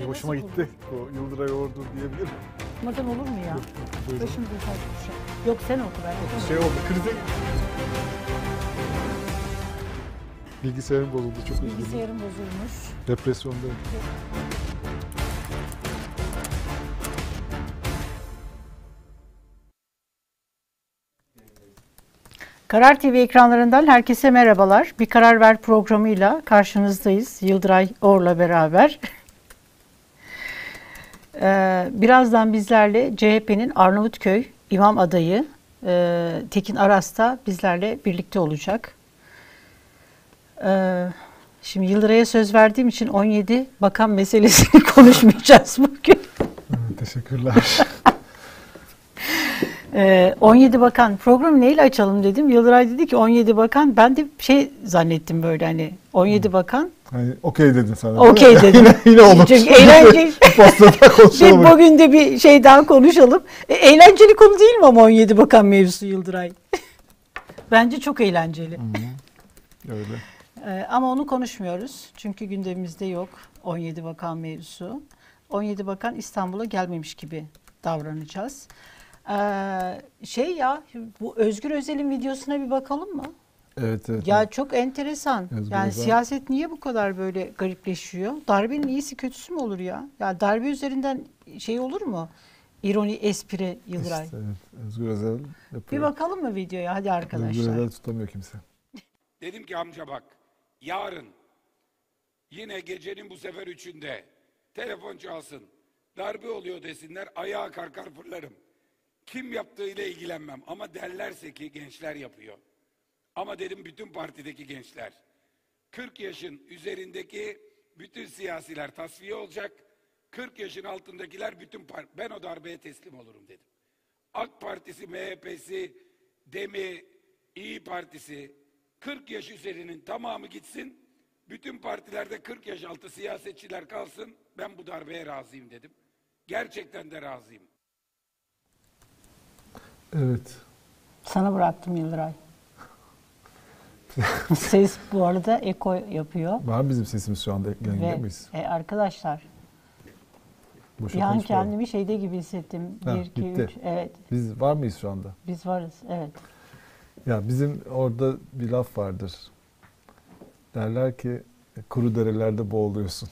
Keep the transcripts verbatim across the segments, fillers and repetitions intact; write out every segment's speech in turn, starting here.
Bir hoşuma gitti. O Yıldıray Ordu diyebilirim. Olmadan olur mu ya? Buyurun. Başım düşer düşer. Yok sen oku ben okuyayım. Şey oldu, krize bilgisayarım bozuldu, çok üzüldüm. Bilgisayarım bozulmuş. Depresyondayım. Karar T V ekranlarından herkese merhabalar. Bir Karar Ver programıyla karşınızdayız. Yıldıray Or'la beraber. Ee, birazdan bizlerle C H P'nin Arnavutköy İmam adayı e, Tekin Aras da bizlerle birlikte olacak. Ee, şimdi Yıldıray'a söz verdiğim için on yedi bakan meselesini konuşmayacağız bugün. Teşekkürler. on yedi bakan programı neyle açalım dedim. Yıldıray dedi ki on yedi bakan. Ben de şey zannettim böyle hani on yedi bakan. Hani okey dedin sana. Okey dedim. yine, yine olur. Çünkü eğlenceli. konuşalım. Bugün de bir şey daha konuşalım. E, eğlenceli konu değil mi ama on yedi bakan mevzusu Yıldıray? Bence çok eğlenceli. Hı-hı. Öyle. E, ama onu konuşmuyoruz. Çünkü gündemimizde yok on yedi bakan mevzusu. on yedi bakan İstanbul'a gelmemiş gibi davranacağız. Ee, şey ya bu Özgür Özel'in videosuna bir bakalım mı? Evet evet. Ya evet. çok enteresan. Özgür yani Özel. Siyaset niye bu kadar böyle garipleşiyor? Darbenin iyisi kötüsü mü olur ya? Ya darbe üzerinden şey olur mu? İroni, espri, Yıldıray. İşte, evet. Özgür Özel yapıyor. Bir bakalım mı videoya? Hadi arkadaşlar. Özgür Özel tutamıyor kimse. Dedim ki amca bak, yarın yine gecenin bu sefer üçünde telefon çalsın, darbe oluyor desinler, ayağa kalkar fırlarım. Kim yaptığıyla ilgilenmem ama derlerse ki gençler yapıyor. Ama dedim bütün partideki gençler, kırk yaşın üzerindeki bütün siyasiler tasfiye olacak, kırk yaşın altındakiler bütün parti, ben o darbeye teslim olurum dedim. AK Partisi, M H P'si, DEM'i, İyi Partisi, kırk yaş üzerinin tamamı gitsin, bütün partilerde kırk yaş altı siyasetçiler kalsın, ben bu darbeye razıyım dedim. Gerçekten de razıyım. Evet. Sana bıraktım Yıldıray. Ses bu arada eko yapıyor. Var mı bizim sesimiz şu anda yayında Ve mıyız? e, arkadaşlar Boşa bir an konuşmayalım. kendimi şeyde gibi hissettim. Ha, bir, iki, bitti. üç. Evet. Biz var mıyız şu anda? Biz varız. Evet. Ya bizim orada bir laf vardır. Derler ki kuru derelerde boğuluyorsun.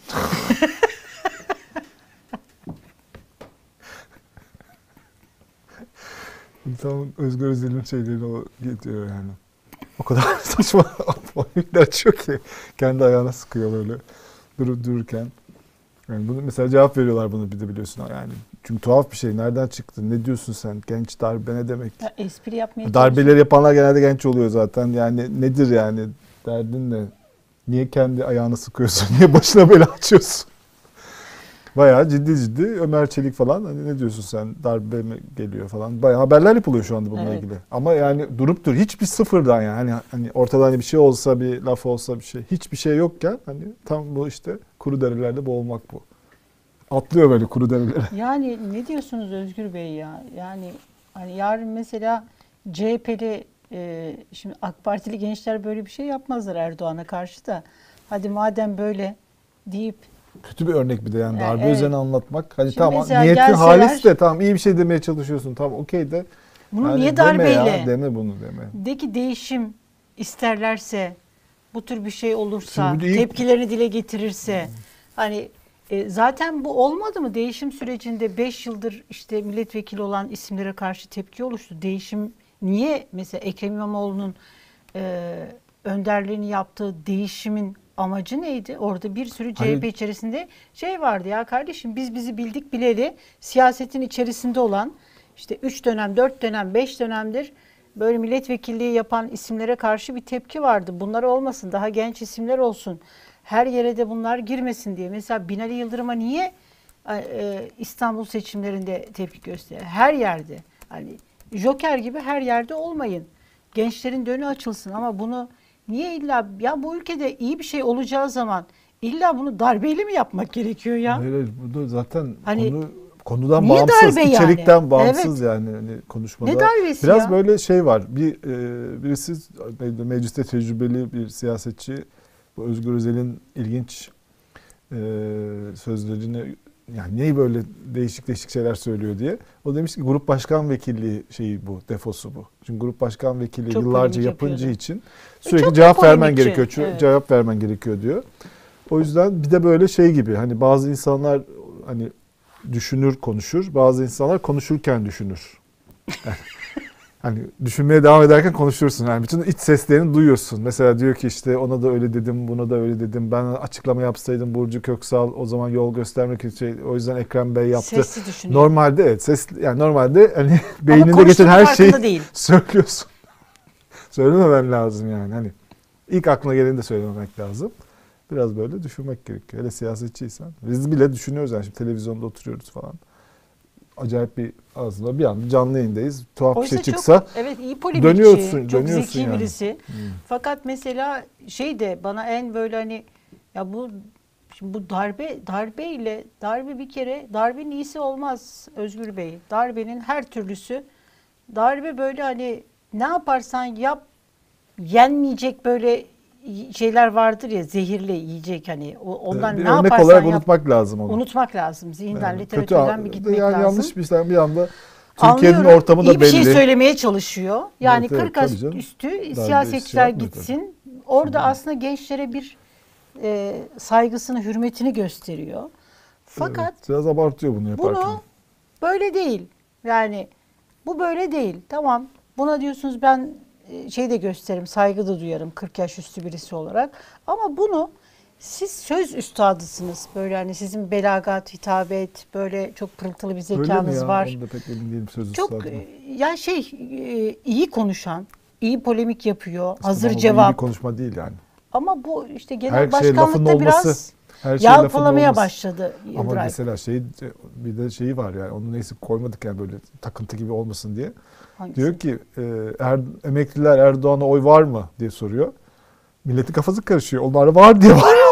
Tam Özgür Özel'in şeyleri o gidiyor yani. O kadar saçma aplikler açıyor ki kendi ayağına sıkıyor böyle durup dururken. Yani bunu mesela cevap veriyorlar bunu bir de biliyorsun yani. Çünkü tuhaf bir şey. Nereden çıktı? Ne diyorsun sen? Genç darbe ne demek? Ya, espri yapmaya Darbeleri yapanlar genelde genç oluyor zaten. Yani nedir yani? Derdin ne? Niye kendi ayağını sıkıyorsun? Niye başına böyle açıyorsun? Bayağı ciddi ciddi Ömer Çelik falan hani ne diyorsun sen? Darbe mi geliyor falan. Bayağı haberler yapılıyor şu anda bununla Evet. ilgili. Ama yani durup dur hiçbir sıfırdan yani hani hani ortada hani bir şey olsa bir laf olsa bir şey hiçbir şey yokken hani tam bu işte kuru derelerde boğulmak bu. Atlıyor böyle kuru derelere. Yani ne diyorsunuz Özgür Bey ya? Yani hani yarın mesela C H P'li e, şimdi AK Partili gençler böyle bir şey yapmazlar Erdoğan'a karşı da. Hadi madem böyle deyip Kötü bir örnek bir de yani darbe evet. üzerine anlatmak. Hani Şimdi tamam mesela niyetin gelseler- halis de tamam iyi bir şey demeye çalışıyorsun tamam okey de. bunu Yani niye deme ya, darbeyle? deme bunu deme. De ki değişim isterlerse, bu tür bir şey olursa, Şimdi ilk- tepkilerini dile getirirse, hani e, zaten bu olmadı mı? Değişim sürecinde beş yıldır işte milletvekili olan isimlere karşı tepki oluştu. Değişim niye mesela Ekrem İmamoğlu'nun e, önderliğini yaptığı değişimin amacı neydi? Orada bir sürü C H P Hayır. içerisinde şey vardı ya kardeşim biz bizi bildik bileli siyasetin içerisinde olan işte üç dönem, dört dönem, beş dönemdir böyle milletvekilliği yapan isimlere karşı bir tepki vardı. Bunlar olmasın, daha genç isimler olsun. Her yere de bunlar girmesin diye. Mesela Binali Yıldırım'a niye e, İstanbul seçimlerinde tepki gösteriyor? Her yerde. Hani Joker gibi her yerde olmayın. Gençlerin önü açılsın ama bunu niye illa ya bu ülkede iyi bir şey olacağı zaman illa bunu darbeyle mi yapmak gerekiyor ya? Hayır, hayır bu da zaten Hani konu konudan niye bağımsız, darbe yani? içerikten bağımsız Evet. yani hani konuşmada. Ne darbesi Biraz ya? böyle şey var. Bir e, birisi neydi, mecliste tecrübeli bir siyasetçi bu Özgür Özel'in ilginç e, sözlerini, yani niye böyle değişik değişik şeyler söylüyor diye. O demiş ki grup başkan vekilliği şeyi bu, defosu bu. Çünkü grup başkan vekilliği Çok yıllarca polemik yapınca yapıyordu. için E, sürekli çok da cevap vermen polemikçi. gerekiyor. Ço- Evet. Cevap vermen gerekiyor diyor. O yüzden bir de böyle şey gibi, hani bazı insanlar hani düşünür konuşur, bazı insanlar konuşurken düşünür. Yani, hani düşünmeye devam ederken konuşursun. Yani bütün iç seslerini duyuyorsun. Mesela diyor ki işte ona da öyle dedim, buna da öyle dedim. Ben açıklama yapsaydım Burcu Köksal o zaman yol göstermek için, o yüzden Ekrem Bey yaptı. Sesli düşünüyor. Normalde evet, ses yani normalde hani Ama beyninde geçen konuştuğunun her farkında şeyi değil. söylüyorsun. Söylememen lazım yani. Hani ilk aklına geleni de söylememek lazım. Biraz böyle düşünmek gerekiyor. Hele siyasetçiysen. Biz bile düşünüyoruz yani, şimdi televizyonda oturuyoruz falan. Acayip bir aslında bir anda canlı yayındayız. Tuhaf bir Oysa şey çıksa çok, evet, iyi polemikçi, dönüyorsun, çok dönüyorsun zeki yani. birisi. Hmm. Fakat mesela şey de bana en böyle hani ya bu şimdi bu darbe darbeyle darbe bir kere darbenin iyisi olmaz Özgür Bey. Darbenin her türlüsü darbe böyle hani ne yaparsan yap yenmeyecek böyle şeyler vardır ya, zehirli yiyecek hani o- ondan bir ne örnek yaparsan olarak yap, unutmak lazım onu. unutmak lazım. Zihinden, Yani literatürden bir gitmek yani lazım. yanlış bir şey bir anda Türkiye'nin Anlıyorum. ortamı da İyi bir belli. şey söylemeye çalışıyor. Yani Evet, evet, kırk yaş tabii canım. üstü Darbe siyasetçiler şey yapmıyor gitsin. Orada Şimdi- aslında gençlere bir e, saygısını, hürmetini gösteriyor. Fakat Evet, biraz abartıyor bunu yaparken. bunu böyle değil. Yani bu böyle değil. Tamam. Buna diyorsunuz ben e, şey de gösteririm, saygı da duyarım kırk yaş üstü birisi olarak. Ama bunu siz söz üstadısınız. Böyle hani sizin belagat, hitabet, böyle çok pırıltılı bir Öyle mi zekanız ya? var. Onu da pek emin değilim sözü Çok üstadım. e, ya şey e, iyi konuşan, iyi polemik yapıyor, hazır Ama bu iyi cevap. bir konuşma değil yani. Ama bu işte genel Her şey lafın başkanlıkta olması. biraz Her şey lafın yalpalamaya olması. başladı Ama Yıldıray. mesela şey, bir de şeyi var yani, onu neyse koymadık yani böyle takıntı gibi olmasın diye. Hangisi? Diyor ki e, er, emekliler Erdoğan'a oy var mı diye soruyor. Milletin kafası karışıyor. Onlar var diye var.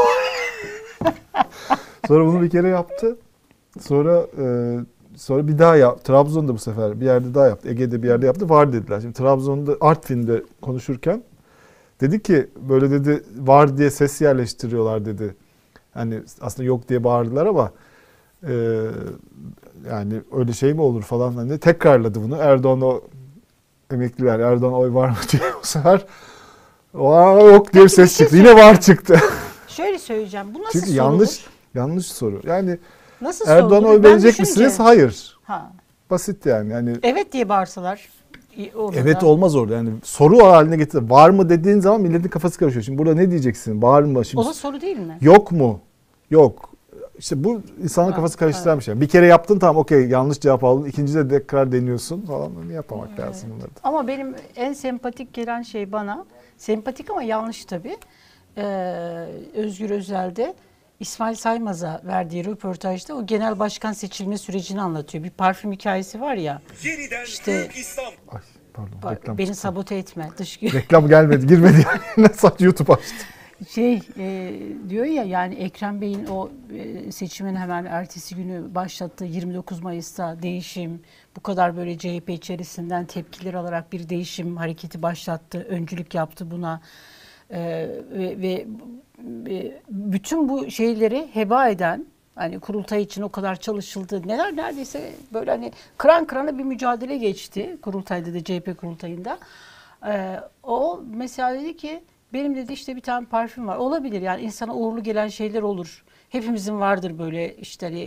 Sonra bunu bir kere yaptı. Sonra e, sonra bir daha yap. Trabzon'da bu sefer bir yerde daha yaptı. Ege'de bir yerde yaptı. Var dediler. Şimdi Trabzon'da Artvin'de konuşurken dedi ki böyle dedi var diye ses yerleştiriyorlar dedi. Hani aslında yok diye bağırdılar ama e, yani öyle şey mi olur falan hani tekrarladı bunu. Erdoğan o emekliler Erdoğan oy var mı diye bu sefer Aa, yok diye bir Peki, bir ses şey çıktı. Yine var çıktı. Şöyle söyleyeceğim. Bu nasıl Çünkü sorulur? yanlış yanlış soru. Yani Nasıl Erdoğan'a sorulur? oy Ben verecek düşünce- misiniz? Hayır. Ha. Basit yani. Yani Evet diye bağırsalar. iyi olur evet da. olmaz orada. Yani soru haline getir. Var mı dediğin zaman milletin kafası karışıyor. Şimdi burada ne diyeceksin? Var mı? Şimdi O da soru değil mi? yok mu? Yok. İşte bu insanın Ha, kafası karıştıran bir şey. Bir kere yaptın tamam okey yanlış cevap aldın. İkincide de tekrar deniyorsun falan. Bunu yapmamak Evet. lazım bunları da. Ama benim en sempatik gelen şey bana, sempatik ama yanlış tabii. Ee, Özgür Özel'de İsmail Saymaz'a verdiği röportajda o genel başkan seçilme sürecini anlatıyor. Bir parfüm hikayesi var ya. Yeniden İşte- Büyük İslam. Ay pardon Bak, reklam beni çıktı. sabote etme dış gö- Reklam gelmedi girmedi yani. Sadece YouTube açtı. Şey e, diyor ya yani Ekrem Bey'in o e, seçimin hemen ertesi günü başlattığı yirmi dokuz Mayıs'ta değişim, bu kadar böyle C H P içerisinden tepkiler alarak bir değişim hareketi başlattı, öncülük yaptı buna. E, ve, ve e, bütün bu şeyleri heba eden, hani kurultay için o kadar çalışıldı. Neler neredeyse böyle hani kıran kırana bir mücadele geçti kurultayda da, C H P kurultayında. E, o mesela dedi ki benim dedi işte bir tane parfüm var. Olabilir yani insana uğurlu gelen şeyler olur. Hepimizin vardır böyle işte hani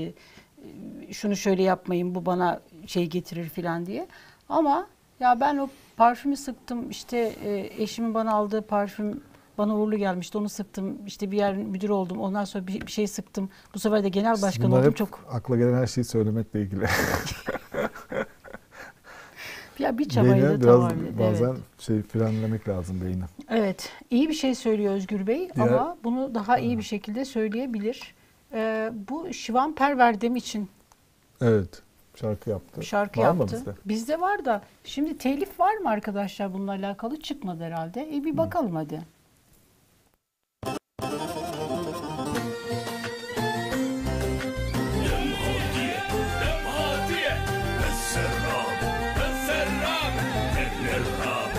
e, şunu şöyle yapmayın bu bana şey getirir falan diye. Ama ya ben o parfümü sıktım işte e, eşimin bana aldığı parfüm bana uğurlu gelmişti onu sıktım. İşte bir yer müdür oldum ondan sonra bir, bir şey sıktım. Bu sefer de genel başkan Bunlar oldum hep çok. akla gelen her şeyi söylemekle ilgili. Ya bir çabayı da Beyni biraz tamamladı. bazen Evet. şey frenlemek lazım beyni. Evet, iyi bir şey söylüyor Özgür Bey Diğer- ama bunu daha iyi bir şekilde söyleyebilir. Ee, bu Şivan Perverdem için Evet. Şarkı yaptı. şarkı Var mı yaptı. bizde? Bizde var da şimdi telif var mı arkadaşlar bununla alakalı? Çıkmadı herhalde. E bir bakalım hadi. Demhatiye, Esserrab, Esserrab, Ernerrab,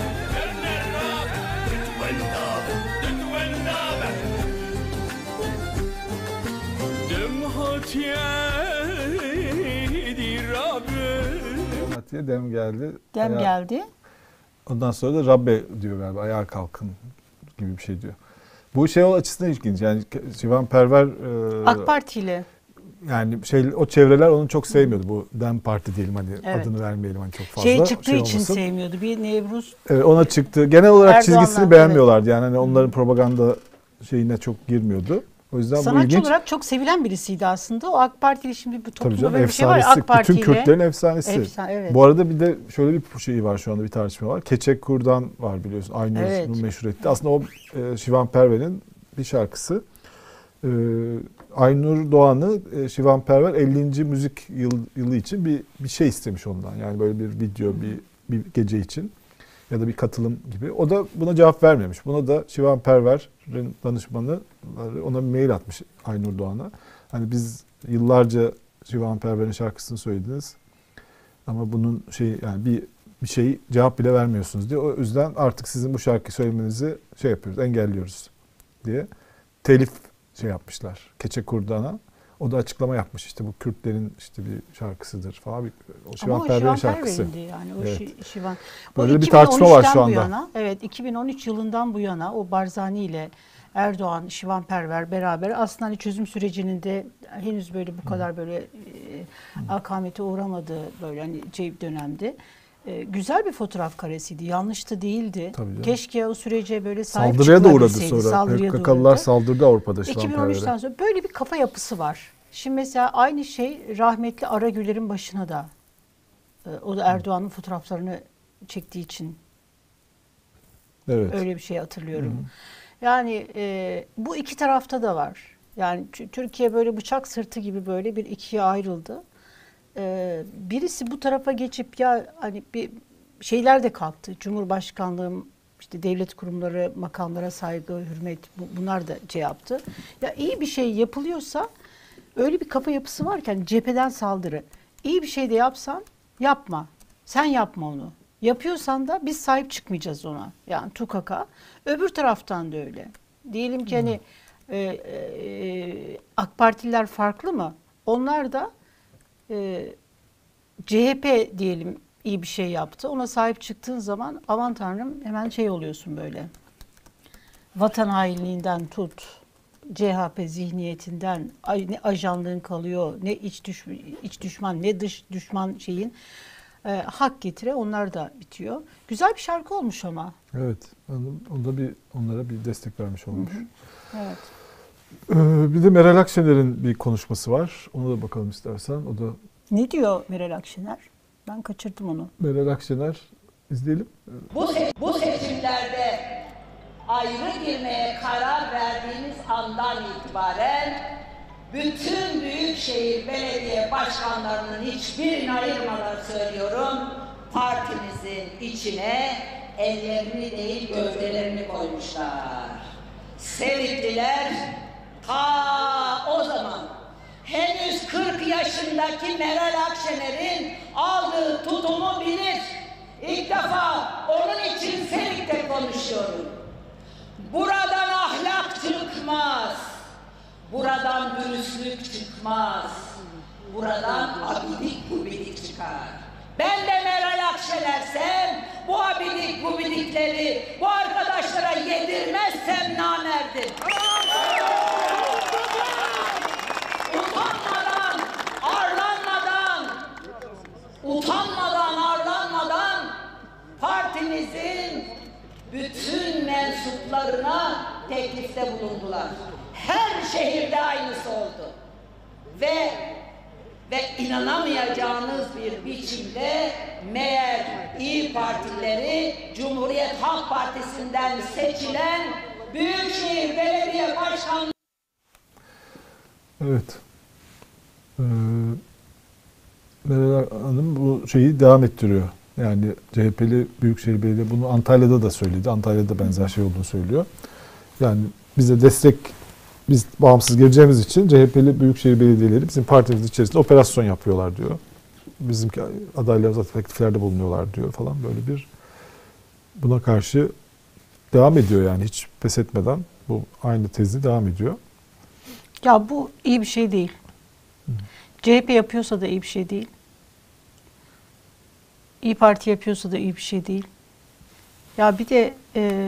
Ernerrab, Dütvennab, Dütvennab. yedi Rabbim. Fatih'e dem geldi. Dem Ayağa- geldi. Ondan sonra da Rabbe diyor galiba. Ayağa kalkın gibi bir şey diyor. Bu şey o açısından ilginç. Yani Şivanperver e, AK Parti ile. yani şey o çevreler onu çok sevmiyordu. Bu Dem Parti diyelim hani Evet. adını vermeyelim hani çok fazla. Şey çıktığı şey için olmasın. sevmiyordu. Bir Nevruz. Evet, ona çıktı. Genel olarak Erdoğan'dan, çizgisini beğenmiyorlardı. Yani hani onların propaganda şeyine çok girmiyordu. O yüzden bu Sanatçı ilginç. olarak çok sevilen birisiydi aslında. O AK Partili şimdi bu Tabii toplumda canım böyle bir şey var ya, efsanesi. AK Parti Bütün ile. Kürtlerin efsanesi. Efsane, evet. Bu arada bir de şöyle bir şey var şu anda bir tartışma var. Keçek Kurdan var biliyorsun. Aynur'un Evet. meşhur etti. Aslında o e, Şivanperver'in bir şarkısı. E, Aynur Doğan'ı e, Şivanperver ellinci müzik yıl, yılı için bir bir şey istemiş ondan. Yani böyle bir video, bir bir gece için ya da bir katılım gibi. O da buna cevap vermemiş. Buna da Şivanperver'in danışmanı ona bir mail atmış Aynur Doğan'a. Hani biz yıllarca Şivanperver'in şarkısını söylediniz. Ama bunun şey yani bir bir şey cevap bile vermiyorsunuz diye. O yüzden artık sizin bu şarkıyı söylemenizi şey yapıyoruz, engelliyoruz diye telif şey yapmışlar. Keçe Kurdan'a. O da açıklama yapmış. İşte bu Kürtlerin işte bir şarkısıdır falan. Bir, o Şivanperver'in şarkısı. Yani o Evet. Şi- Şivan. Böyle O bir tartışma var şu iki bin on üçten bu anda. Yana, evet, iki bin on üç yılından bu yana o Barzani ile Erdoğan, Şivanperver beraber aslında hani çözüm sürecinin de henüz böyle bu kadar böyle e, akamete uğramadığı böyle hani şey dönemde e, güzel bir fotoğraf karesiydi. Yanlış da değildi. Tabii canım. Keşke o sürece böyle sahip Saldırıya da uğradı çıkılabilseydi. sonra. Saldırıya da P K K'lılar uğradı. saldırdı Avrupa'da iki bin on Şivanperver'e. üçten sonra böyle bir kafa yapısı var. Şimdi mesela aynı şey rahmetli Aragüler'in başına da e, o da Erdoğan'ın fotoğraflarını çektiği için Evet. öyle bir şey hatırlıyorum. Yani e, bu iki tarafta da var. Yani T- Türkiye böyle bıçak sırtı gibi böyle bir ikiye ayrıldı. E, birisi bu tarafa geçip ya hani bir şeyler de kalktı. Cumhurbaşkanlığı, işte devlet kurumları, makamlara saygı, hürmet bu- bunlar da şey yaptı. Ya iyi bir şey yapılıyorsa öyle bir kafa yapısı varken cepheden saldırı. İyi bir şey de yapsan yapma. Sen yapma onu. Yapıyorsan da biz sahip çıkmayacağız ona. Yani T U K K. Öbür taraftan da öyle. Diyelim ki hani e, e, AK Partililer farklı mı? Onlar da e, C H P diyelim iyi bir şey yaptı. Ona sahip çıktığın zaman aman tanrım hemen şey oluyorsun böyle. Vatan hainliğinden tut, C H P zihniyetinden ay- ne ajanlığın kalıyor, ne iç, düş, iç düşman, ne dış düşman şeyin e, hak getire onlar da bitiyor. Güzel bir şarkı olmuş ama. Evet. Onda bir onlara bir destek vermiş olmuş. Evet. Ee, bir de Meral Akşener'in bir konuşması var. Ona da bakalım istersen. O da Ne diyor Meral Akşener? Ben kaçırdım onu. Meral Akşener izleyelim. Bu, se- bu seçimlerde ayrı girmeye karar verdiğiniz andan itibaren bütün büyükşehir belediye başkanlarının hiçbirini ayırmadan söylüyorum, partimizin içine ellerini değil gövdelerini koymuşlar. Sevikliler ta o zaman henüz kırk yaşındaki Meral Akşener'in aldığı tutumu bilir. İlk defa onun için Fenik'te konuşuyorum. Buradan ahlak çıkmaz. Buradan dürüstlük çıkmaz. Buradan abidik gubidik çıkar. Ben de Meral Akşener'sem bu abidik gubidikleri bu arkadaşlara yedirmezsem namerdim. Utanmadan, arlanmadan, utanmadan, arlanmadan partimizin bütün mensuplarına teklifte bulundular. Her şehirde aynısı oldu. Ve ve inanamayacağınız bir biçimde meğer İYİ Partileri Cumhuriyet Halk Partisi'nden seçilen Büyükşehir Belediye Başkanlığı. Evet. Ee, Meral Hanım bu şeyi devam ettiriyor. Yani C H P'li Büyükşehir Belediye bunu Antalya'da da söyledi. Antalya'da benzer şey olduğunu söylüyor. Yani bize destek, biz bağımsız geleceğimiz için C H P'li Büyükşehir Belediyeleri bizim partimiz içerisinde operasyon yapıyorlar diyor. Bizimki adaylarımıza tekliflerde bulunuyorlar diyor falan, böyle bir buna karşı devam ediyor yani hiç pes etmeden bu aynı tezi devam ediyor. Ya bu iyi bir şey değil. C H P yapıyorsa da iyi bir şey değil. İYİ Parti yapıyorsa da iyi bir şey değil. Ya bir de e,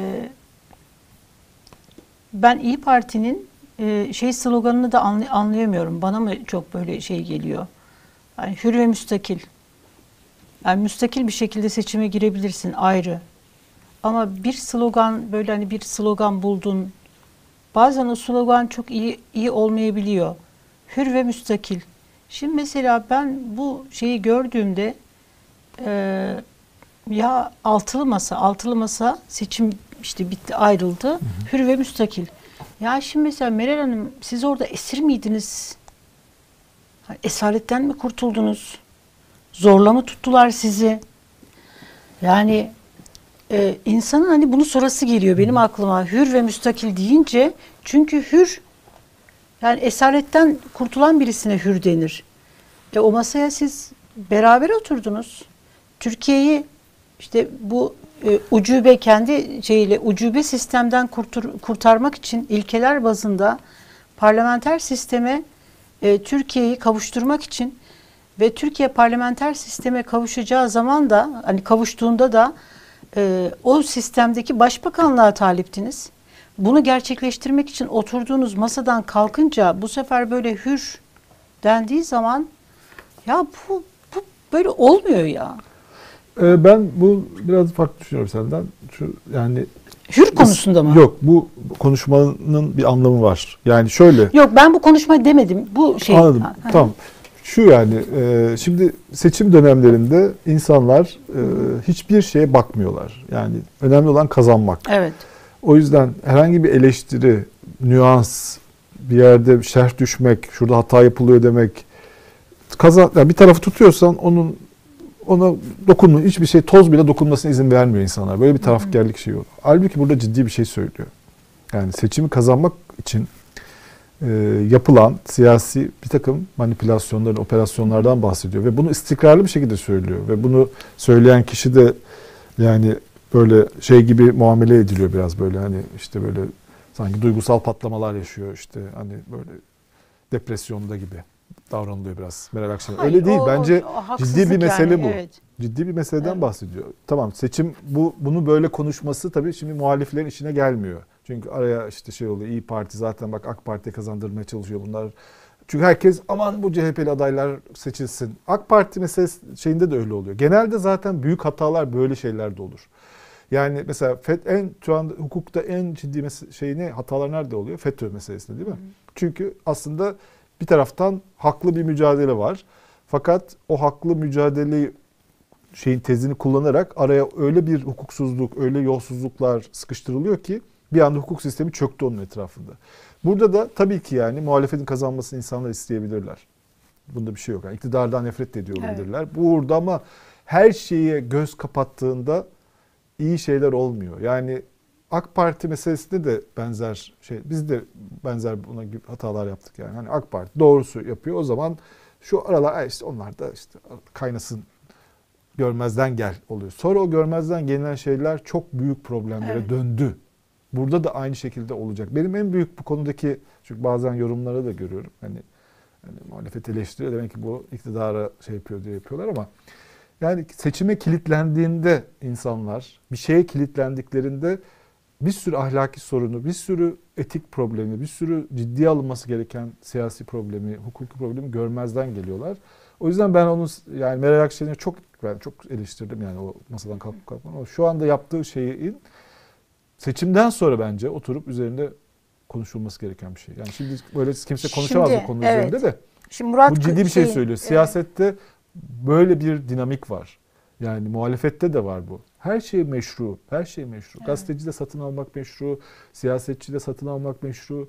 ben İYİ Parti'nin e, şey sloganını da anlay- anlayamıyorum. Bana mı çok böyle şey geliyor? Yani hür ve müstakil. Yani müstakil bir şekilde seçime girebilirsin ayrı. Ama bir slogan böyle hani bir slogan buldun. Bazen o slogan çok iyi iyi olmayabiliyor. Hür ve müstakil. Şimdi mesela ben bu şeyi gördüğümde e, ya altılı masa, altılı masa seçim işte bitti, ayrıldı. Hı hı. Hür ve müstakil. Ya şimdi mesela Meral Hanım, siz orada esir miydiniz? Esaretten mi kurtuldunuz? Zorla mı tuttular sizi? Yani e, insanın hani bunu sorası geliyor benim aklıma. Hür ve müstakil deyince, çünkü hür, yani esaretten kurtulan birisine hür denir. E, o masaya siz beraber oturdunuz. Türkiye'yi işte bu e, ucube kendi şeyiyle ucube sistemden kurtur, kurtarmak için ilkeler bazında parlamenter sisteme e, Türkiye'yi kavuşturmak için ve Türkiye parlamenter sisteme kavuşacağı zaman da hani kavuştuğunda da e, o sistemdeki başbakanlığa taliptiniz. Bunu gerçekleştirmek için oturduğunuz masadan kalkınca bu sefer böyle hür dendiği zaman ya bu, bu böyle olmuyor ya. Ee, ben bu biraz farklı düşünüyorum senden. Şu, yani hür konusunda mı? Yok, bu konuşmanın bir anlamı var. Yani şöyle. Yok, ben bu konuşmayı demedim. Bu şey. Anladım. Ha, tamam. Şu yani e, şimdi seçim dönemlerinde insanlar e, hiçbir şeye bakmıyorlar. Yani önemli olan kazanmak. Evet. O yüzden herhangi bir eleştiri, nüans, bir yerde şerh düşmek, şurada hata yapılıyor demek, kazan, yani bir tarafı tutuyorsan onun ona dokunma, hiçbir şey, toz bile dokunmasına izin vermiyor insanlar. Böyle bir tarafkârlık şeyi var. Halbuki burada ciddi bir şey söylüyor. Yani seçimi kazanmak için e, yapılan siyasi bir takım manipülasyonların, operasyonlardan bahsediyor ve bunu istikrarlı bir şekilde söylüyor ve bunu söyleyen kişi de yani böyle şey gibi muamele ediliyor, biraz böyle hani işte böyle sanki duygusal patlamalar yaşıyor, işte hani böyle depresyonda gibi davranılıyor biraz Meral Akşener. Hayır, öyle değil. o, Bence o, o ciddi bir mesele yani, bu. evet. Ciddi bir meseleden evet. bahsediyor. Tamam, seçim bu bunu böyle konuşması tabii şimdi muhaliflerin işine gelmiyor. Çünkü araya işte şey oluyor. İYİ Parti zaten bak AK Parti'ye kazandırmaya çalışıyor bunlar. Çünkü herkes aman bu C H P'li adaylar seçilsin. AK Parti meselesi şeyinde de öyle oluyor. Genelde zaten büyük hatalar böyle şeylerde olur. Yani mesela en şu anda hukukta en ciddi mes- şey ne, hatalar nerede oluyor? FETÖ meselesinde, değil mi? Hı. Çünkü aslında bir taraftan haklı bir mücadele var. Fakat o haklı mücadeleyi şeyin tezini kullanarak araya öyle bir hukuksuzluk, öyle yolsuzluklar sıkıştırılıyor ki bir anda hukuk sistemi çöktü onun etrafında. Burada da tabii ki yani muhalefetin kazanmasını insanlar isteyebilirler. Bunda bir şey yok. Yani iktidardan nefret de ediyor olabilirler. Evet. Burada ama her şeye göz kapattığında iyi şeyler olmuyor. Yani AK Parti meselesinde de benzer şey, biz de benzer buna gibi hatalar yaptık yani. Hani AK Parti doğrusu yapıyor, o zaman şu aralar işte onlar da işte kaynasın, görmezden gel oluyor. Sonra o görmezden gelen şeyler çok büyük problemlere evet. döndü. Burada da aynı şekilde olacak. Benim en büyük bu konudaki, çünkü bazen yorumlara da görüyorum. Hani, hani muhalefet eleştiriyor, demek ki bu iktidara şey yapıyor diye yapıyorlar ama yani seçime kilitlendiğinde insanlar, bir şeye kilitlendiklerinde bir sürü ahlaki sorunu, bir sürü etik problemi, bir sürü ciddiye alınması gereken siyasi problemi, hukuki problemi görmezden geliyorlar. O yüzden ben onun, yani Meral Akşener'i çok ben çok eleştirdim yani o masadan kalkıp kalkmadan. Ama şu anda yaptığı şeyin seçimden sonra bence oturup üzerinde konuşulması gereken bir şey. Yani şimdi böyle kimse konuşamaz şimdi, bu konu evet. üzerinde de. Şimdi Murat bu ciddi bir şey, şey söylüyor. Siyasette evet. böyle bir dinamik var. Yani muhalefette de var bu. Her şey meşru. Her şey meşru. Evet. Gazeteci de satın almak meşru. Siyasetçi de satın almak meşru.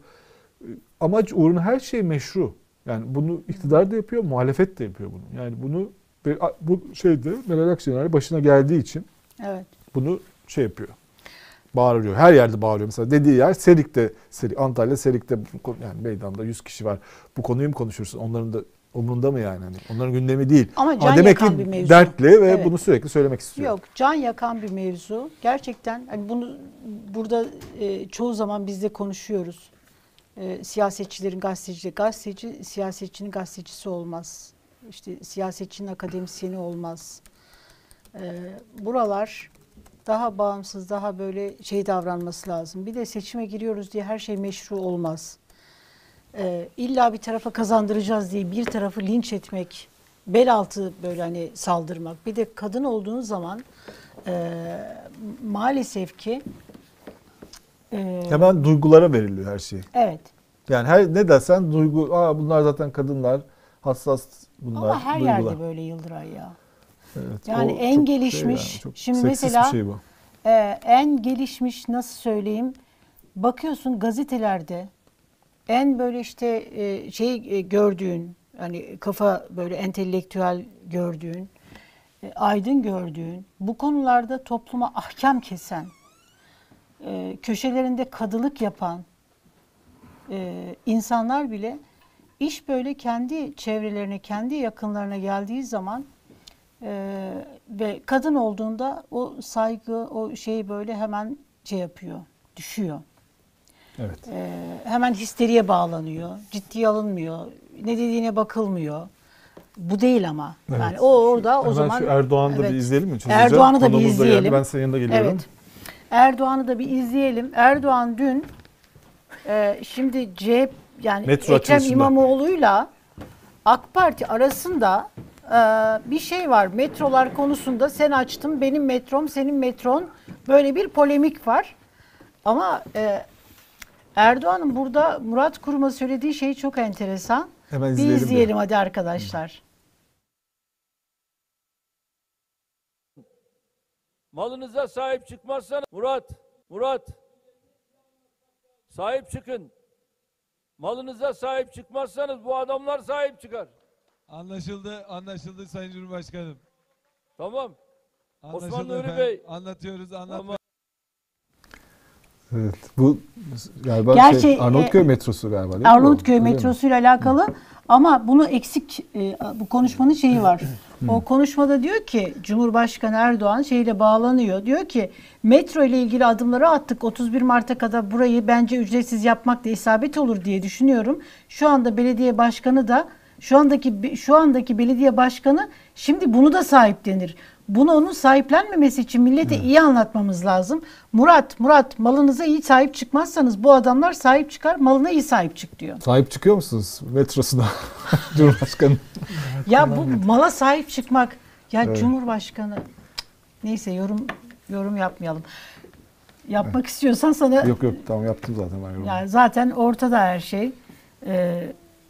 Amaç uğruna her şey meşru. Yani bunu iktidar da yapıyor, muhalefet de yapıyor bunu. Yani bunu bu şeyde Meral Akşener başına geldiği için evet. bunu şey yapıyor. Bağırıyor. Her yerde bağırıyor. Mesela dediği yer Serik'te, Serik, Antalya Serik'te yani meydanda yüz kişi var. Bu konuyu mu konuşursun? Onların da umurunda mı yani? Hani onların gündemi değil. Ama can Ama demek yakan ki bir mevzu. dertli ve evet. bunu sürekli söylemek istiyor. Yok, can yakan bir mevzu. Gerçekten hani bunu burada e, çoğu zaman biz de konuşuyoruz. e, siyasetçilerin gazeteci, gazeteci siyasetçinin gazetecisi olmaz. İşte siyasetçinin akademisyeni olmaz. E, buralar daha bağımsız, daha böyle şey davranması lazım. Bir de seçime giriyoruz diye her şey meşru olmaz. E, illa bir tarafa kazandıracağız diye bir tarafı linç etmek, bel altı böyle hani saldırmak. Bir de kadın olduğunuz zaman e, maalesef ki e, Hemen duygulara veriliyor her şey. evet. Yani her ne dersen duygu, aa bunlar zaten kadınlar, hassas bunlar, Ama her duygular. yerde böyle Yıldıray ya. Evet, Yani o en çok gelişmiş, şey yani, çok şimdi seksist mesela bir şey bu. e, en gelişmiş nasıl söyleyeyim, bakıyorsun gazetelerde en böyle işte e, şey e, gördüğün, hani kafa böyle entelektüel gördüğün, e, aydın gördüğün, bu konularda topluma ahkam kesen, e, köşelerinde kadılık yapan e, insanlar bile iş böyle kendi çevrelerine, kendi yakınlarına geldiği zaman e, ve kadın olduğunda o saygı, o şey böyle hemen şey yapıyor, düşüyor. Evet. E, hemen histeriye bağlanıyor, ciddiye alınmıyor, ne dediğine bakılmıyor. Bu değil ama. Evet. Yani o orada o Hemen zaman. şu Erdoğan'ı da evet. bir izleyelim mi? Çözeceğim. Erdoğan'ı da bir Konumuz da izleyelim. geldi. Ben senin yanına geliyorum. Evet. Erdoğan'ı da bir izleyelim. Erdoğan dün e, şimdi C H P yani Metro Ekrem açılışında. İmamoğlu'yla AK Parti arasında e, bir şey var. Metrolar konusunda sen açtın, benim metrom, senin metron, böyle bir polemik var. Ama e, Erdoğan'ın burada Murat Kurum'a söylediği şey çok enteresan. Hemen Bir izleyelim. izleyelim hadi arkadaşlar. Malınıza sahip çıkmazsanız Murat, Murat sahip çıkın. Malınıza sahip çıkmazsanız bu adamlar sahip çıkar. Anlaşıldı, anlaşıldı Sayın Cumhurbaşkanım. Tamam. Anlaşıldı Osman Nuri efendim. Bey. Anlatıyoruz, anlatıyoruz. Tamam. Evet. Bu galiba Gerçi, şey, Arnavutköy e, metrosu galiba değil mi? Arnavutköy Öyle mi? metrosuyla alakalı ama bunu eksik e, bu konuşmanın şeyi var. O konuşmada diyor ki Cumhurbaşkanı Erdoğan şeyle bağlanıyor. Diyor ki metro ile ilgili adımları attık. otuz bir Mart'a kadar burayı bence ücretsiz yapmak da isabet olur diye düşünüyorum. Şu anda belediye başkanı da şu andaki şu andaki belediye başkanı şimdi bunu da sahiplenir. Bunu onun sahiplenmemesi için millete iyi anlatmamız lazım. Murat, Murat malınıza iyi sahip çıkmazsanız bu adamlar sahip çıkar, malına iyi sahip çık diyor. Sahip çıkıyor musunuz metrosuna Cumhurbaşkanı? Ya bu mala sahip çıkmak, ya Evet. Cumhurbaşkanı, neyse yorum yorum yapmayalım. Yapmak istiyorsan sana, Yok yok tamam yaptım zaten ben yorumu. yani zaten ortada her şey. Ee,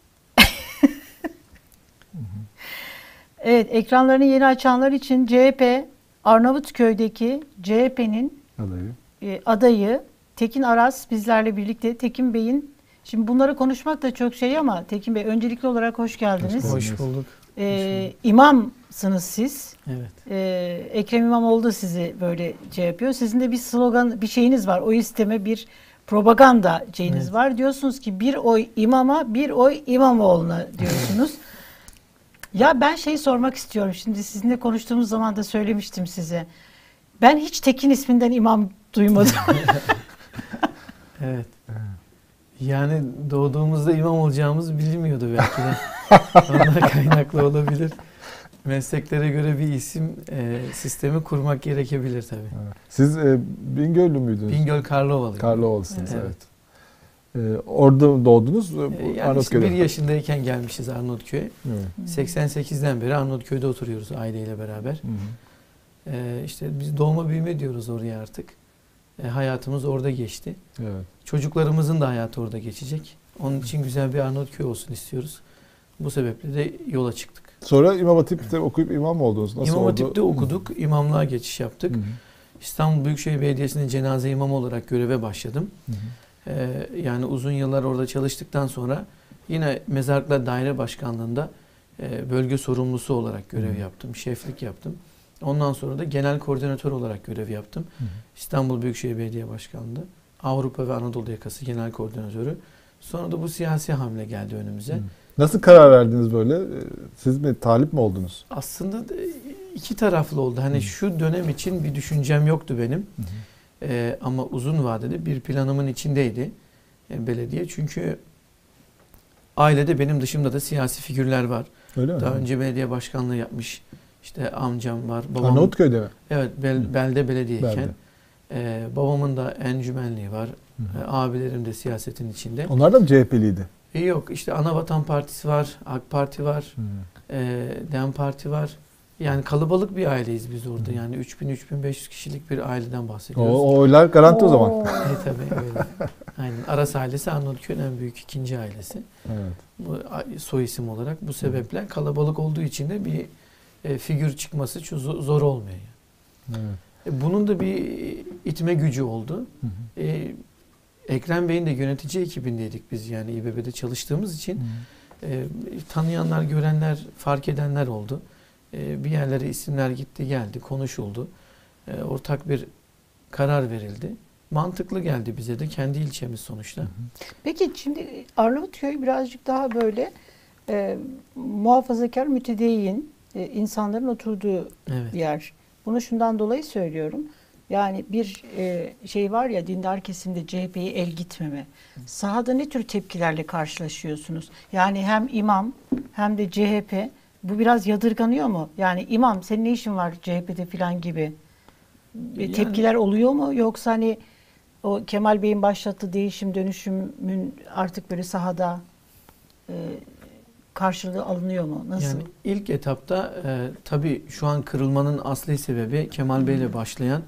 evet, ekranlarını yeni açanlar için C H P Arnavutköy'deki C H P'nin Adayı. e, adayı Tekin Aras bizlerle birlikte. Tekin Bey'in, şimdi bunları konuşmak da çok şey ama Tekin Bey öncelikli olarak hoş geldiniz. Hoş bulduk. Ee, imamsınız siz. Evet. Ee, Ekrem İmamoğlu da sizi böyle şey yapıyor. Sizin de bir slogan, bir şeyiniz var. O isteme bir propaganda şeyiniz Evet. var. Diyorsunuz ki bir oy imama, bir oy İmamoğlu'na diyorsunuz. Ya ben şey sormak istiyorum. Şimdi sizinle konuştuğumuz zaman da söylemiştim size. Ben hiç Tekin isminden imam duymadım. Evet. Yani doğduğumuzda imam olacağımız bilinmiyordu belki de. Ondan kaynaklı olabilir. Mesleklere göre bir isim e, sistemi kurmak gerekebilir tabii. Evet. Siz e, Bingöllü müydünüz? Bingöl Karlovalı. Karlıoğlu'sunuz evet. Evet. Ee, orada doğdunuz. Bu E, yani işte Arnavutköy'de. bir yaşındayken gelmişiz Arnavutköy'e. Evet. seksen sekizden beri Arnavutköy'de oturuyoruz aileyle beraber. Hı hı. E, işte biz doğma büyüme diyoruz oraya artık. E, hayatımız orada geçti. Evet. Çocuklarımızın da hayatı orada geçecek. Onun için güzel bir Arnavutköy olsun istiyoruz. Bu sebeple de yola çıktık. Sonra İmam Hatip'te okuyup imam mı oldunuz? Nasıl İmam oldu? Hatip'te okuduk, imamlığa geçiş yaptık. Hı hı. İstanbul Büyükşehir Belediyesi'nde cenaze imamı olarak göreve başladım. Hı hı. Ee, yani uzun yıllar orada çalıştıktan sonra yine Mezarlıklar Daire Başkanlığı'nda e, bölge sorumlusu olarak görev Hı. yaptım, şeflik yaptım. Ondan sonra da genel koordinatör olarak görev yaptım. Hı hı. İstanbul Büyükşehir Belediye Başkanlığı, Avrupa ve Anadolu Yakası Genel Koordinatörü. Sonra da bu siyasi hamle geldi önümüze. Hı. Nasıl karar verdiniz böyle? Ee, Siz mi talip mi oldunuz? Aslında da iki taraflı oldu. Hani Hı. şu dönem için bir düşüncem yoktu benim. Hı hı. Ee, ama uzun vadede bir planımın içindeydi. e, belediye. Çünkü ailede benim dışımda da siyasi figürler var. Öyle mi? Daha önce belediye başkanlığı yapmış. İşte amcam var. Babam, Arnavutköy'de mi? evet, bel, belde belediyeyken. Belde. E, babamın da encümenliği var. Hı hı. E, abilerim de siyasetin içinde. Onlar da mı C H P'liydi? E, yok işte Anavatan Partisi var, AK Parti var, Hı. e, DEM Parti var. Yani kalabalık bir aileyiz biz orada. Hı. Yani üç bin üç bin beş yüz kişilik bir aileden O, bahsediyoruz. o oylar garanti o zaman. Oo. E tabii öyle. Aynen. Aras ailesi Arnavutköy'ün en büyük ikinci ailesi. Evet. Bu a- soy isim olarak bu sebeple kalabalık olduğu için de bir e, figür çıkması çok zo- zor olmuyor. Yani. Evet. E, bunun da bir itme gücü oldu. Hı hı. E, Ekrem Bey'in de yönetici ekibindeydik biz, yani İBB'de çalıştığımız için. E, tanıyanlar, görenler, fark edenler oldu. E, bir yerlere isimler gitti, geldi, konuşuldu. E, ortak bir karar verildi. Mantıklı geldi bize de, kendi ilçemiz sonuçta. Peki şimdi Arnavutköy birazcık daha böyle e, muhafazakar, mütedeyyin e, insanların oturduğu Evet. bir yer. Bunu şundan dolayı söylüyorum. Yani bir e, şey var ya, dindar kesimde C H P'ye el gitmeme. Sahada ne tür tepkilerle karşılaşıyorsunuz? Yani hem imam hem de C H P, bu biraz yadırganıyor mu? Yani imam senin ne işin var C H P'de falan gibi E, Yani- tepkiler oluyor mu? Yoksa hani o Kemal Bey'in başlattığı değişim dönüşümün artık böyle sahada e, karşılığı alınıyor mu? Nasıl? Yani ilk etapta e, tabii şu an kırılmanın asli sebebi Kemal Bey ile başlayan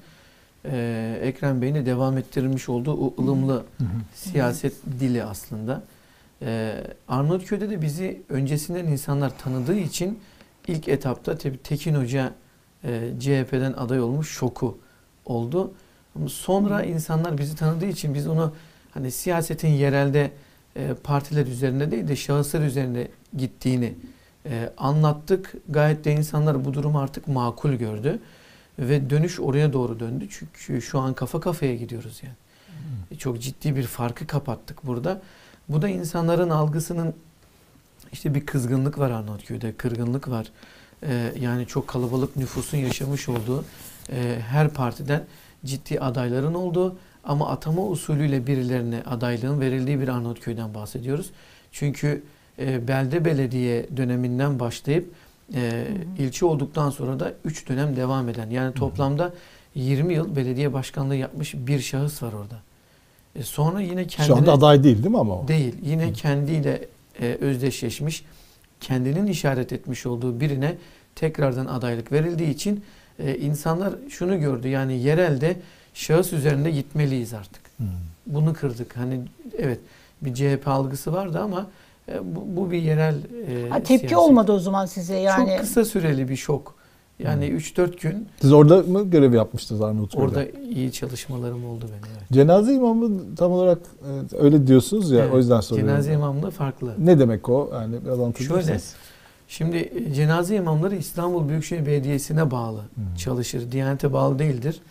e, Ekrem Bey'in de devam ettirilmiş olduğu o ılımlı Hı hı. siyaset dili aslında. E, Arnavutköy'de de bizi öncesinden insanlar tanıdığı için ilk etapta tabii Tekin Hoca e, C H P'den aday olmuş şoku oldu. Ama sonra insanlar bizi tanıdığı için biz onu hani siyasetin yerelde e, partiler üzerinde değil de şahıslar üzerinde gittiğini e, anlattık. Gayet de insanlar bu durumu artık makul gördü. Ve dönüş oraya doğru döndü. Çünkü şu an kafa kafaya gidiyoruz yani. E, çok ciddi bir farkı kapattık burada. Bu da insanların algısının, işte bir kızgınlık var Arnavutköy'de, kırgınlık var. E, yani çok kalabalık nüfusun yaşamış olduğu, e, her partiden ciddi adayların olduğu ama atama usulüyle birilerine adaylığın verildiği bir Arnavutköy'den bahsediyoruz. Çünkü e, belde belediye döneminden başlayıp e, ilçe olduktan sonra da üç dönem devam eden, yani toplamda yirmi yıl belediye başkanlığı yapmış bir şahıs var orada. E, sonra yine kendine... Şu anda aday değil değil mi ama o? Değil. Yine kendiyle e, özdeşleşmiş, kendinin işaret etmiş olduğu birine tekrardan adaylık verildiği için e, insanlar şunu gördü. Yani yerelde şahıs üzerinde gitmeliyiz artık. Hmm. Bunu kırdık. Hani evet, bir C H P algısı vardı ama e, bu, bu bir yerel e, Ha, tepki siyaset. olmadı o zaman size yani. Çok kısa süreli bir şok. Yani üç dört gün Siz orada mı görev yapmıştınız Arnavutköy'de? orada iyi çalışmalarım oldu benim. Evet. Cenaze imamı tam olarak e, öyle diyorsunuz ya, Evet, o yüzden soruyorum. Cenaze imamlığı farklı. Ne demek o? Yani biraz anlatır Şöyle, mısınız? şimdi e, cenaze imamları İstanbul Büyükşehir Belediyesi'ne bağlı Hmm. çalışır. Diyanete bağlı değildir.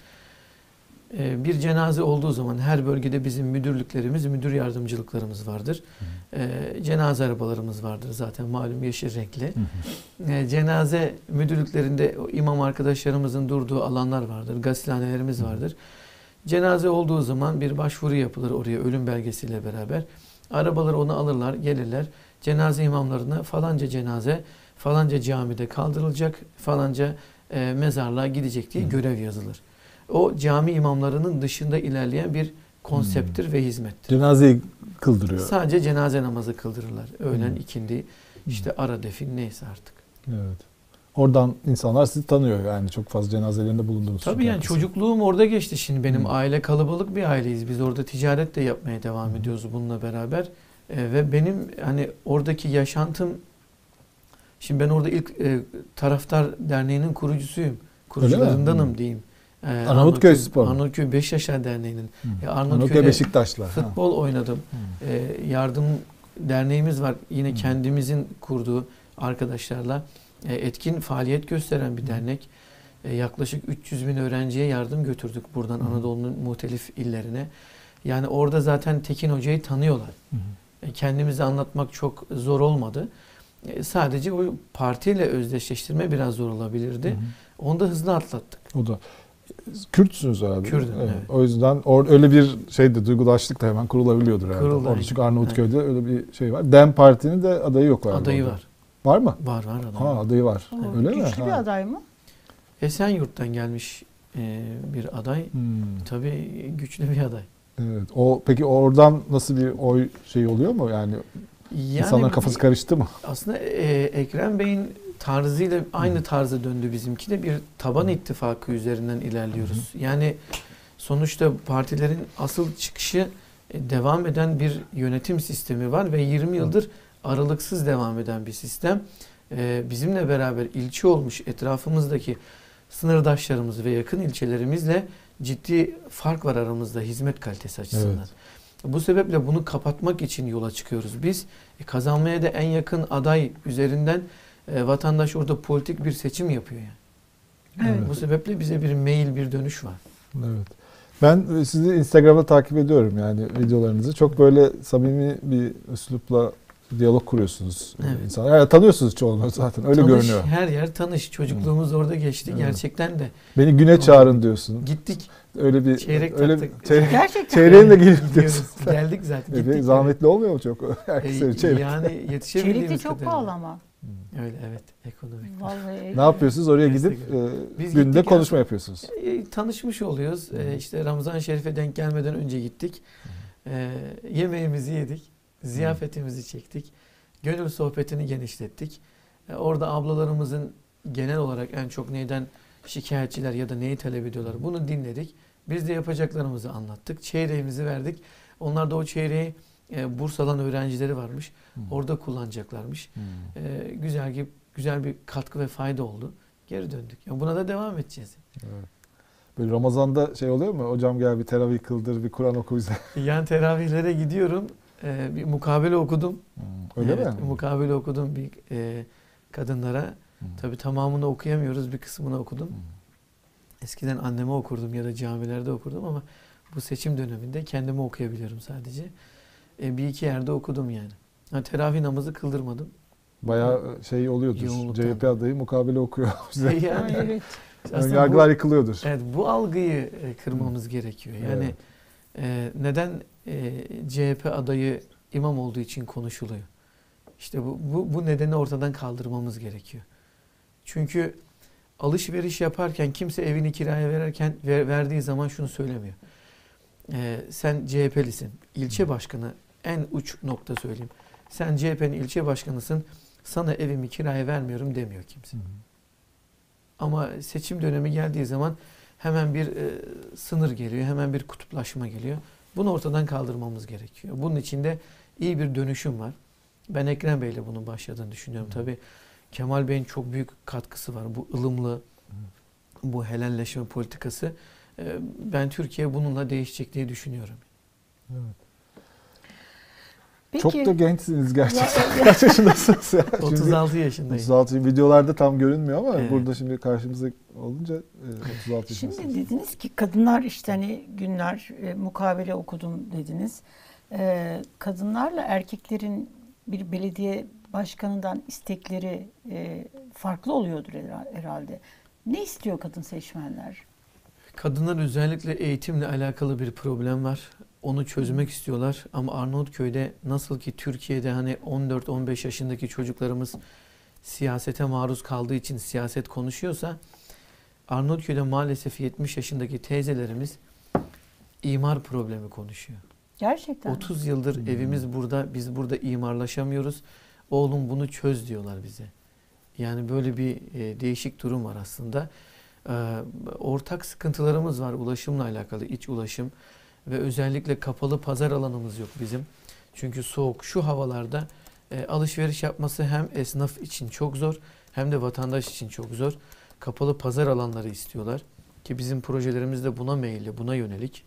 E, bir cenaze olduğu zaman her bölgede bizim müdürlüklerimiz, müdür yardımcılıklarımız vardır. E, cenaze arabalarımız vardır zaten, malum yeşil renkli. E, cenaze müdürlüklerinde o imam arkadaşlarımızın durduğu alanlar vardır. Gasilhanelerimiz vardır. Cenaze olduğu zaman bir başvuru yapılır oraya ölüm belgesiyle beraber. Arabalar onu alırlar, gelirler. Cenaze imamlarına falanca cenaze falanca camide kaldırılacak, falanca e, mezarlığa gidecek diye görev yazılır. O cami imamlarının dışında ilerleyen bir konsepttir ve hizmettir. Cenazeyi kıldırıyor. Sadece cenaze namazı kıldırırlar. Öğlen, Hmm. ikindi, işte ara defin neyse artık. Evet. Oradan insanlar sizi tanıyor yani, çok fazla cenazelerinde bulundunuz. Tabii çünkü yani herkesin. çocukluğum orada geçti. Şimdi benim Hmm. aile kalabalık bir aileyiz. Biz orada ticaret de yapmaya devam ediyoruz bununla beraber. Ee, ve benim hani oradaki yaşantım, şimdi ben orada ilk e, Taraftar Derneği'nin kurucusuyum. Kurucularındanım Hmm. diyeyim. Ee, Arnavutköy Spor mu? Arnavutköy Beşiktaşlar Derneği'nin. Hı. Ya Arnavutköy Arnavutköy'de Beşiktaşlar. Ha. futbol oynadım. Hı. Ee, yardım derneğimiz var. Yine Hı. kendimizin kurduğu arkadaşlarla e, etkin faaliyet gösteren bir dernek. E, yaklaşık üç yüz bin öğrenciye yardım götürdük buradan Hı. Anadolu'nun muhtelif illerine. Yani orada zaten Tekin Hoca'yı tanıyorlar. Hı. E, kendimizi anlatmak çok zor olmadı. E, sadece o partiyle özdeşleştirme biraz zor olabilirdi. Hı hı. Onu da hızlı atlattık. O da. Kürtsünüz herhalde. Kürdüm, evet. O yüzden or, öyle bir şey de duygudaşlık da hemen kurulabiliyordur herhalde. Kuruldu, Orada çünkü aynen. Arnavutköy'de öyle bir şey var. DEM Parti'nin de adayı yok galiba. Adayı orada. var. Var mı? Var var adayı. Ha, adayı var. O Öyle mi? güçlü bir Ha. aday mı? Esenyurt'tan gelmiş e, bir aday. Hmm. Tabii güçlü bir aday. Evet. O peki oradan nasıl bir oy şey oluyor mu? Yani, Yani insanların kafası karıştı mı? aslında e, Ekrem Bey'in tarzıyla aynı tarza döndü bizimki de, bir taban ittifakı üzerinden ilerliyoruz. Yani sonuçta partilerin asıl çıkışı e, devam eden bir yönetim sistemi var ve yirmi yıldır aralıksız devam eden bir sistem. E, bizimle beraber ilçe olmuş etrafımızdaki sınırdaşlarımız ve yakın ilçelerimizle ciddi fark var aramızda hizmet kalitesi açısından. Evet. Bu sebeple bunu kapatmak için yola çıkıyoruz biz. E, kazanmaya da en yakın aday üzerinden e, vatandaş orada politik bir seçim yapıyor yani. Evet. Bu sebeple bize bir mail, bir dönüş var. Evet. Ben sizi Instagram'da takip ediyorum yani videolarınızı. Çok böyle samimi bir üslupla diyalog kuruyorsunuz. Evet. İnsanlar. Yani tanıyorsunuz çoğunu zaten. Öyle Tanış, görünüyor. her yer tanış. Çocukluğumuz orada geçti. Evet. Gerçekten de. Beni güne çağırın diyorsun. Gittik. Öyle bir Çeyrek öyle taktık. çeyrek, Gerçekten. çeyreğin de gelip Gidiyoruz. diyorsun. Geldik zaten. Evet, Gittik. zahmetli olmuyor mu çok? E, Herkese çeyrek. yani yetişebildiğimiz Çelik de çok kadarıyla. pahalı ama. Öyle evet. Ekonomik. Vallahi. Ne yapıyorsunuz? Oraya Destek gidip veriyor. e, Biz günde gittik konuşma ya. yapıyorsunuz. E, tanışmış oluyoruz. E, işte Ramazan-ı Şerif'e denk gelmeden önce gittik. E, yemeğimizi yedik. Ziyafetimizi çektik. Gönül sohbetini genişlettik. E, orada ablalarımızın genel olarak en çok neyden şikayetçiler ya da neyi talep ediyorlar bunu dinledik. Biz de yapacaklarımızı anlattık. Çeyreğimizi verdik. Onlar da o çeyreği e, burs alan öğrencileri varmış. Orada kullanacaklarmış. E, güzel gibi güzel bir katkı ve fayda oldu. Geri döndük. Ya buna da devam edeceğiz. Böyle Ramazan'da şey oluyor mu? Hocam gel bir teravih kıldır, bir Kur'an oku bize. Yan teravihlere gidiyorum. E, bir mukabele okudum. Öyle Evet, mi? mukabele okudum bir e, kadınlara. Hı. Tabii tamamını okuyamıyoruz. Bir kısmını okudum. Hı. Eskiden anneme okurdum ya da camilerde okurdum ama bu seçim döneminde kendime okuyabiliyorum sadece. E, bir iki yerde okudum yani. Ha, teravih namazı kıldırmadım. Bayağı şey oluyordur. Yoğunluktan. C H P adayı mukabele okuyor bize. Yani, Ay, evet. aslında Yargılar bu, yıkılıyordur. evet, bu algıyı e, kırmamız gerekiyor. Yani Evet. e, neden e, C H P adayı imam olduğu için konuşuluyor? İşte bu, bu, bu nedeni ortadan kaldırmamız gerekiyor. Çünkü alışveriş yaparken kimse evini kiraya verirken ver, verdiği zaman şunu söylemiyor. Ee, sen C H P'lisin. İlçe başkanı, en uç nokta söyleyeyim. Sen C H P'nin ilçe başkanısın. Sana evimi kiraya vermiyorum demiyor kimse. Hı hı. Ama seçim dönemi geldiği zaman hemen bir e, sınır geliyor. Hemen bir kutuplaşma geliyor. Bunu ortadan kaldırmamız gerekiyor. Bunun içinde iyi bir dönüşüm var. Ben Ekrem Bey'le bunun başladığını düşünüyorum. Tabii Kemal Bey'in çok büyük katkısı var. Bu ılımlı, bu helalleşme politikası. Ee, Ben Türkiye bununla değişecek diye düşünüyorum. Evet. Peki, Çok da gençsiniz gerçekten. Ya- Kaç yaşındasınız ya? Şimdi otuz altı yaşındayım. otuz altı videolarda tam görünmüyor ama Evet. burada şimdi karşımıza olunca e, otuz altı Şimdi yaşındasınız. dediniz ki kadınlar işte hani günler e, mukabele okudum dediniz. E, kadınlarla erkeklerin bir belediye başkanından istekleri e, farklı oluyordur hera- herhalde. Ne istiyor kadın seçmenler? Kadınlar özellikle eğitimle alakalı bir problem var. Onu çözmek istiyorlar ama Arnavutköy'de nasıl ki Türkiye'de hani on dört on beş yaşındaki çocuklarımız siyasete maruz kaldığı için siyaset konuşuyorsa, Arnavutköy'de maalesef yetmiş yaşındaki teyzelerimiz imar problemi konuşuyor. Gerçekten. otuz yıldır evimiz burada, biz burada imarlaşamıyoruz. Oğlum bunu çöz diyorlar bize. Yani böyle bir e, değişik durum var aslında. E, ortak sıkıntılarımız var ulaşımla alakalı, iç ulaşım ve özellikle kapalı pazar alanımız yok bizim. Çünkü soğuk şu havalarda e, alışveriş yapması hem esnaf için çok zor hem de vatandaş için çok zor. Kapalı pazar alanları istiyorlar ki bizim projelerimiz de buna meyilli, buna yönelik.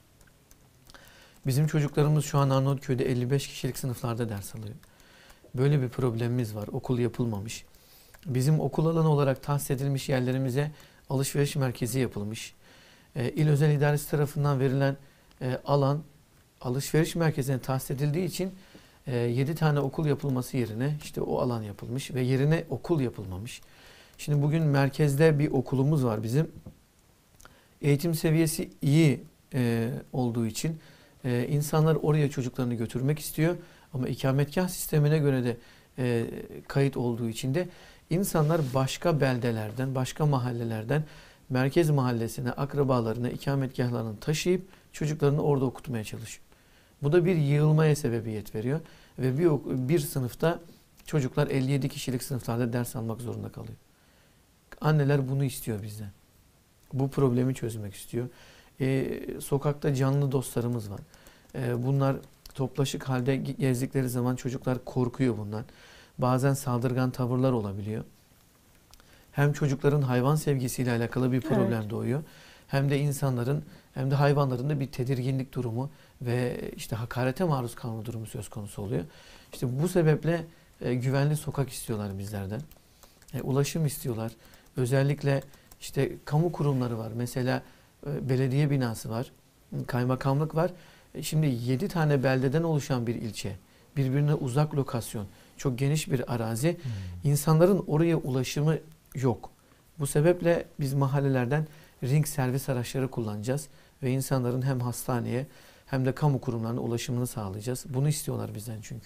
Bizim çocuklarımız şu an Arnavutköy'de elli beş kişilik sınıflarda ders alıyor. Böyle bir problemimiz var. Okul yapılmamış. Bizim okul alanı olarak tahsis edilmiş yerlerimize alışveriş merkezi yapılmış. E, İl Özel İdaresi tarafından verilen e, alan alışveriş merkezine tahsis edildiği için e, yedi tane okul yapılması yerine işte o alan yapılmış ve yerine okul yapılmamış. Şimdi bugün merkezde bir okulumuz var bizim. Eğitim seviyesi iyi e, olduğu için e, insanlar oraya çocuklarını götürmek istiyor. Ama ikametgah sistemine göre de e, kayıt olduğu için de insanlar başka beldelerden, başka mahallelerden merkez mahallesine, akrabalarına, ikametgahlarını taşıyıp çocuklarını orada okutmaya çalışıyor. Bu da bir yığılmaya sebebiyet veriyor. Ve bir, bir sınıfta çocuklar elli yedi kişilik sınıflarda ders almak zorunda kalıyor. Anneler bunu istiyor bizden. Bu problemi çözmek istiyor. Ee, sokakta canlı dostlarımız var. Ee, bunlar toplaşık halde gezdikleri zaman çocuklar korkuyor bundan. Bazen saldırgan tavırlar olabiliyor. Hem çocukların hayvan sevgisiyle alakalı bir problem evet. doğuyor. Hem de insanların hem de hayvanların da bir tedirginlik durumu ve işte hakarete maruz kalma durumu söz konusu oluyor. İşte bu sebeple e, güvenli sokak istiyorlar bizlerden. E, ulaşım istiyorlar. Özellikle işte kamu kurumları var. Mesela e, belediye binası var. Kaymakamlık var. E, şimdi yedi tane beldeden oluşan bir ilçe. Birbirine uzak lokasyon. Çok geniş bir arazi. Hmm. İnsanların oraya ulaşımı yok. Bu sebeple biz mahallelerden ring servis araçları kullanacağız. Ve insanların hem hastaneye hem de kamu kurumlarına ulaşımını sağlayacağız. Bunu istiyorlar bizden çünkü.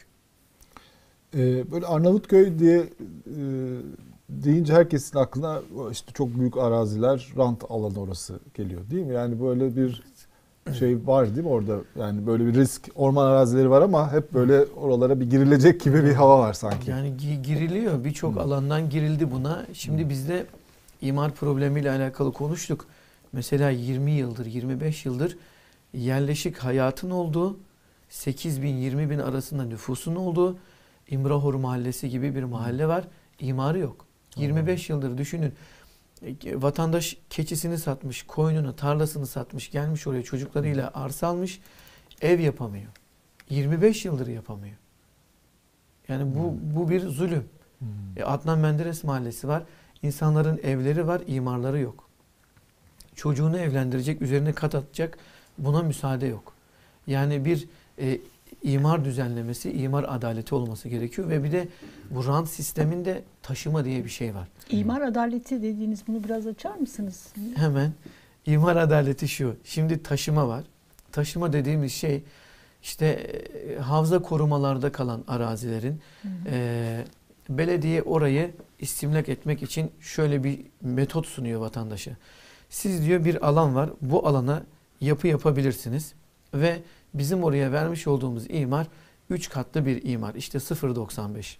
Ee, böyle Arnavutköy diye e, deyince herkesin aklına işte çok büyük araziler, rant alanı orası geliyor değil mi? Yani böyle bir şey var değil mi orada? Yani böyle bir risk, orman arazileri var ama hep böyle oralara bir girilecek gibi bir hava var sanki. Yani giriliyor. Birçok hmm. alandan girildi buna. Şimdi hmm. bizde imar problemiyle alakalı konuştuk. Mesela yirmi yıldır, yirmi beş yıldır yerleşik hayatın olduğu, sekiz bin yirmi bin arasında nüfusun olduğu İmrahor Mahallesi gibi bir mahalle var. İmarı yok. yirmi beş yıldır düşünün. Vatandaş keçisini satmış, koyununu, tarlasını satmış, gelmiş oraya çocuklarıyla arsa almış, ev yapamıyor. yirmi beş yıldır yapamıyor. Yani bu bu bir zulüm. Hmm. E, Adnan Menderes Mahallesi var. İnsanların evleri var, imarları yok. Çocuğunu evlendirecek, üzerine kat atacak, buna müsaade yok. Yani bir e, imar düzenlemesi, imar adaleti olması gerekiyor ve bir de bu rant sisteminde taşıma diye bir şey var. İmar adaleti dediğiniz, bunu biraz açar mısınız? Hemen. İmar adaleti şu. Şimdi taşıma var. Taşıma dediğimiz şey işte e, havza korumalarda kalan arazilerin hı hı. E, belediye orayı istimlak etmek için şöyle bir metot sunuyor vatandaşa. Siz diyor bir alan var. Bu alana yapı yapabilirsiniz ve bizim oraya vermiş olduğumuz imar üç katlı bir imar. İşte sıfır virgül doksan beş.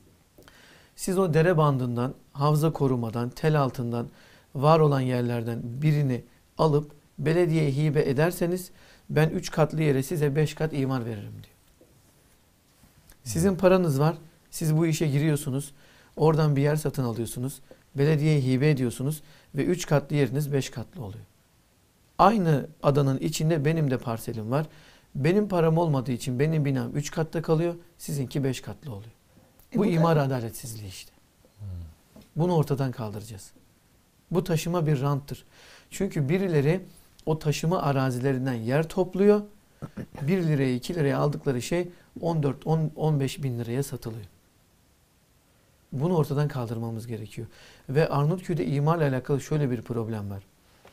Siz o dere bandından, havza korumadan, tel altından, var olan yerlerden birini alıp belediyeye hibe ederseniz ben üç katlı yere size beş kat imar veririm diyor. Sizin paranız var. Siz bu işe giriyorsunuz. Oradan bir yer satın alıyorsunuz. Belediyeye hibe ediyorsunuz ve üç katlı yeriniz beş katlı oluyor. Aynı adanın içinde benim de parselim var. Benim param olmadığı için benim binam üç katta kalıyor. Sizinki beş katlı oluyor. E bu, bu imar adaletsizliği işte. Hmm. Bunu ortadan kaldıracağız. Bu taşıma bir ranttır. Çünkü birileri o taşıma arazilerinden yer topluyor. bir liraya iki liraya aldıkları şey on dört on beş bin liraya satılıyor. Bunu ortadan kaldırmamız gerekiyor. Ve Arnavutköy'de imarla alakalı şöyle bir problem var.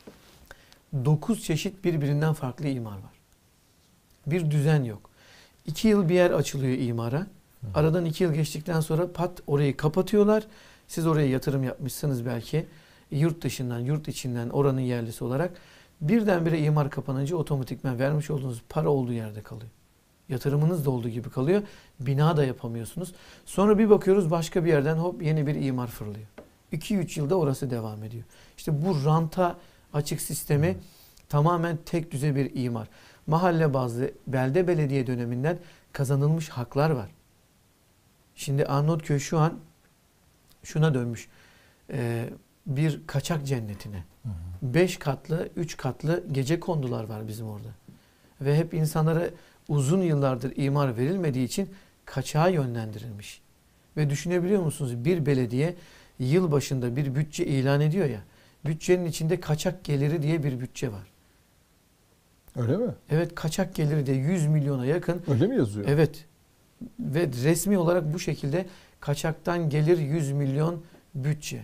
dokuz çeşit birbirinden farklı imar var. Bir düzen yok. iki yıl bir yer açılıyor imara. Aradan iki yıl geçtikten sonra pat orayı kapatıyorlar. Siz oraya yatırım yapmışsınız belki. Yurt dışından, yurt içinden oranın yerlisi olarak. Birdenbire imar kapanınca otomatikman vermiş olduğunuz para olduğu yerde kalıyor. Yatırımınız da olduğu gibi kalıyor. Bina da yapamıyorsunuz. Sonra bir bakıyoruz başka bir yerden hop yeni bir imar fırlıyor. iki üç yılda orası devam ediyor. İşte bu ranta açık sistemi hmm. tamamen tek düze bir imar. Mahalle bazlı belde belediye döneminden kazanılmış haklar var. Şimdi Arnavutköy şu an şuna dönmüş. Ee, bir kaçak cennetine. Hı hı. Beş katlı, üç katlı gecekondular var bizim orada. Ve hep insanlara uzun yıllardır imar verilmediği için kaçağa yönlendirilmiş. Ve düşünebiliyor musunuz? Bir belediye yıl başında bir bütçe ilan ediyor ya. Bütçenin içinde kaçak geliri diye bir bütçe var. Öyle mi? Evet, kaçak geliri de yüz milyona yakın. Öyle mi yazıyor? Evet. Ve resmi olarak bu şekilde kaçaktan gelir yüz milyon bütçe.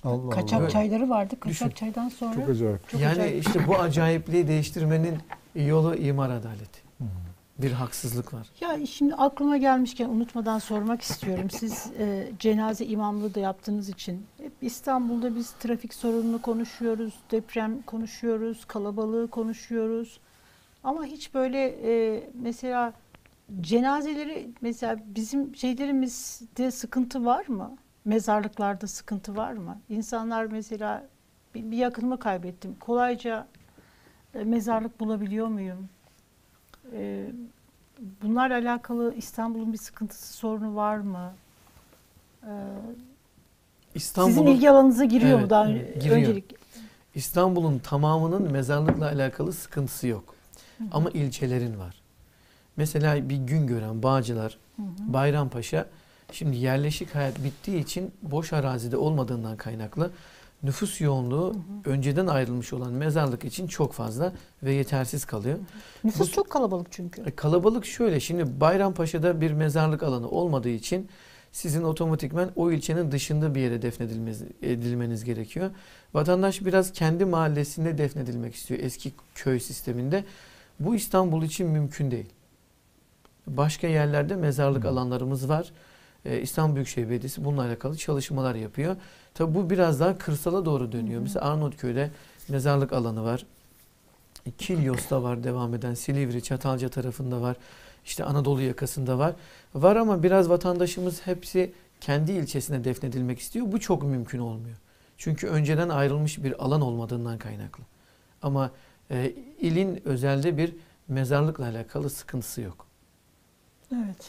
Allah Kaçak Allah. çayları vardı. Kaçak Düşün. çaydan sonra Çok acayip. çok yani acayip. işte bu acayipliği değiştirmenin yolu imar adaleti. Bir haksızlık var. Ya şimdi aklıma gelmişken unutmadan sormak istiyorum. Siz e, cenaze imamlığı da yaptığınız için hep İstanbul'da biz trafik sorununu konuşuyoruz, deprem konuşuyoruz, kalabalığı konuşuyoruz. Ama hiç böyle e, mesela cenazeleri, mesela bizim şeylerimizde sıkıntı var mı? Mezarlıklarda sıkıntı var mı? İnsanlar mesela bir, bir yakınımı kaybettim. Kolayca e, mezarlık bulabiliyor muyum? E, bunlarla alakalı İstanbul'un bir sıkıntısı, sorunu var mı? E, sizin İstanbul'un ilgi alanınıza giriyor Evet, mu daha evet, giriyor. öncelik? İstanbul'un tamamının mezarlıkla alakalı sıkıntısı yok. Ama ilçelerin var. Mesela bir Güngören, Bağcılar, Bayrampaşa şimdi yerleşik hayat bittiği için boş arazide olmadığından kaynaklı nüfus yoğunluğu önceden ayrılmış olan mezarlık için çok fazla ve yetersiz kalıyor. Nüfus Bu- çok kalabalık çünkü. E, Kalabalık şöyle, şimdi Bayrampaşa'da bir mezarlık alanı olmadığı için sizin otomatikmen o ilçenin dışında bir yere defnedilmeniz edilmeniz gerekiyor. Vatandaş biraz kendi mahallesinde defnedilmek istiyor eski köy sisteminde. Bu İstanbul için mümkün değil. Başka yerlerde mezarlık alanlarımız var. Ee, İstanbul Büyükşehir Belediyesi bununla alakalı çalışmalar yapıyor. Tabi bu biraz daha kırsala doğru dönüyor. Mesela Arnavutköy'de mezarlık alanı var. Kilyos'ta var devam eden. Silivri, Çatalca tarafında var. İşte Anadolu yakasında var. Var ama biraz vatandaşımız hepsi kendi ilçesine defnedilmek istiyor. Bu çok mümkün olmuyor. Çünkü önceden ayrılmış bir alan olmadığından kaynaklı. Ama e, ilin özelde bir mezarlıkla alakalı sıkıntısı yok. Evet.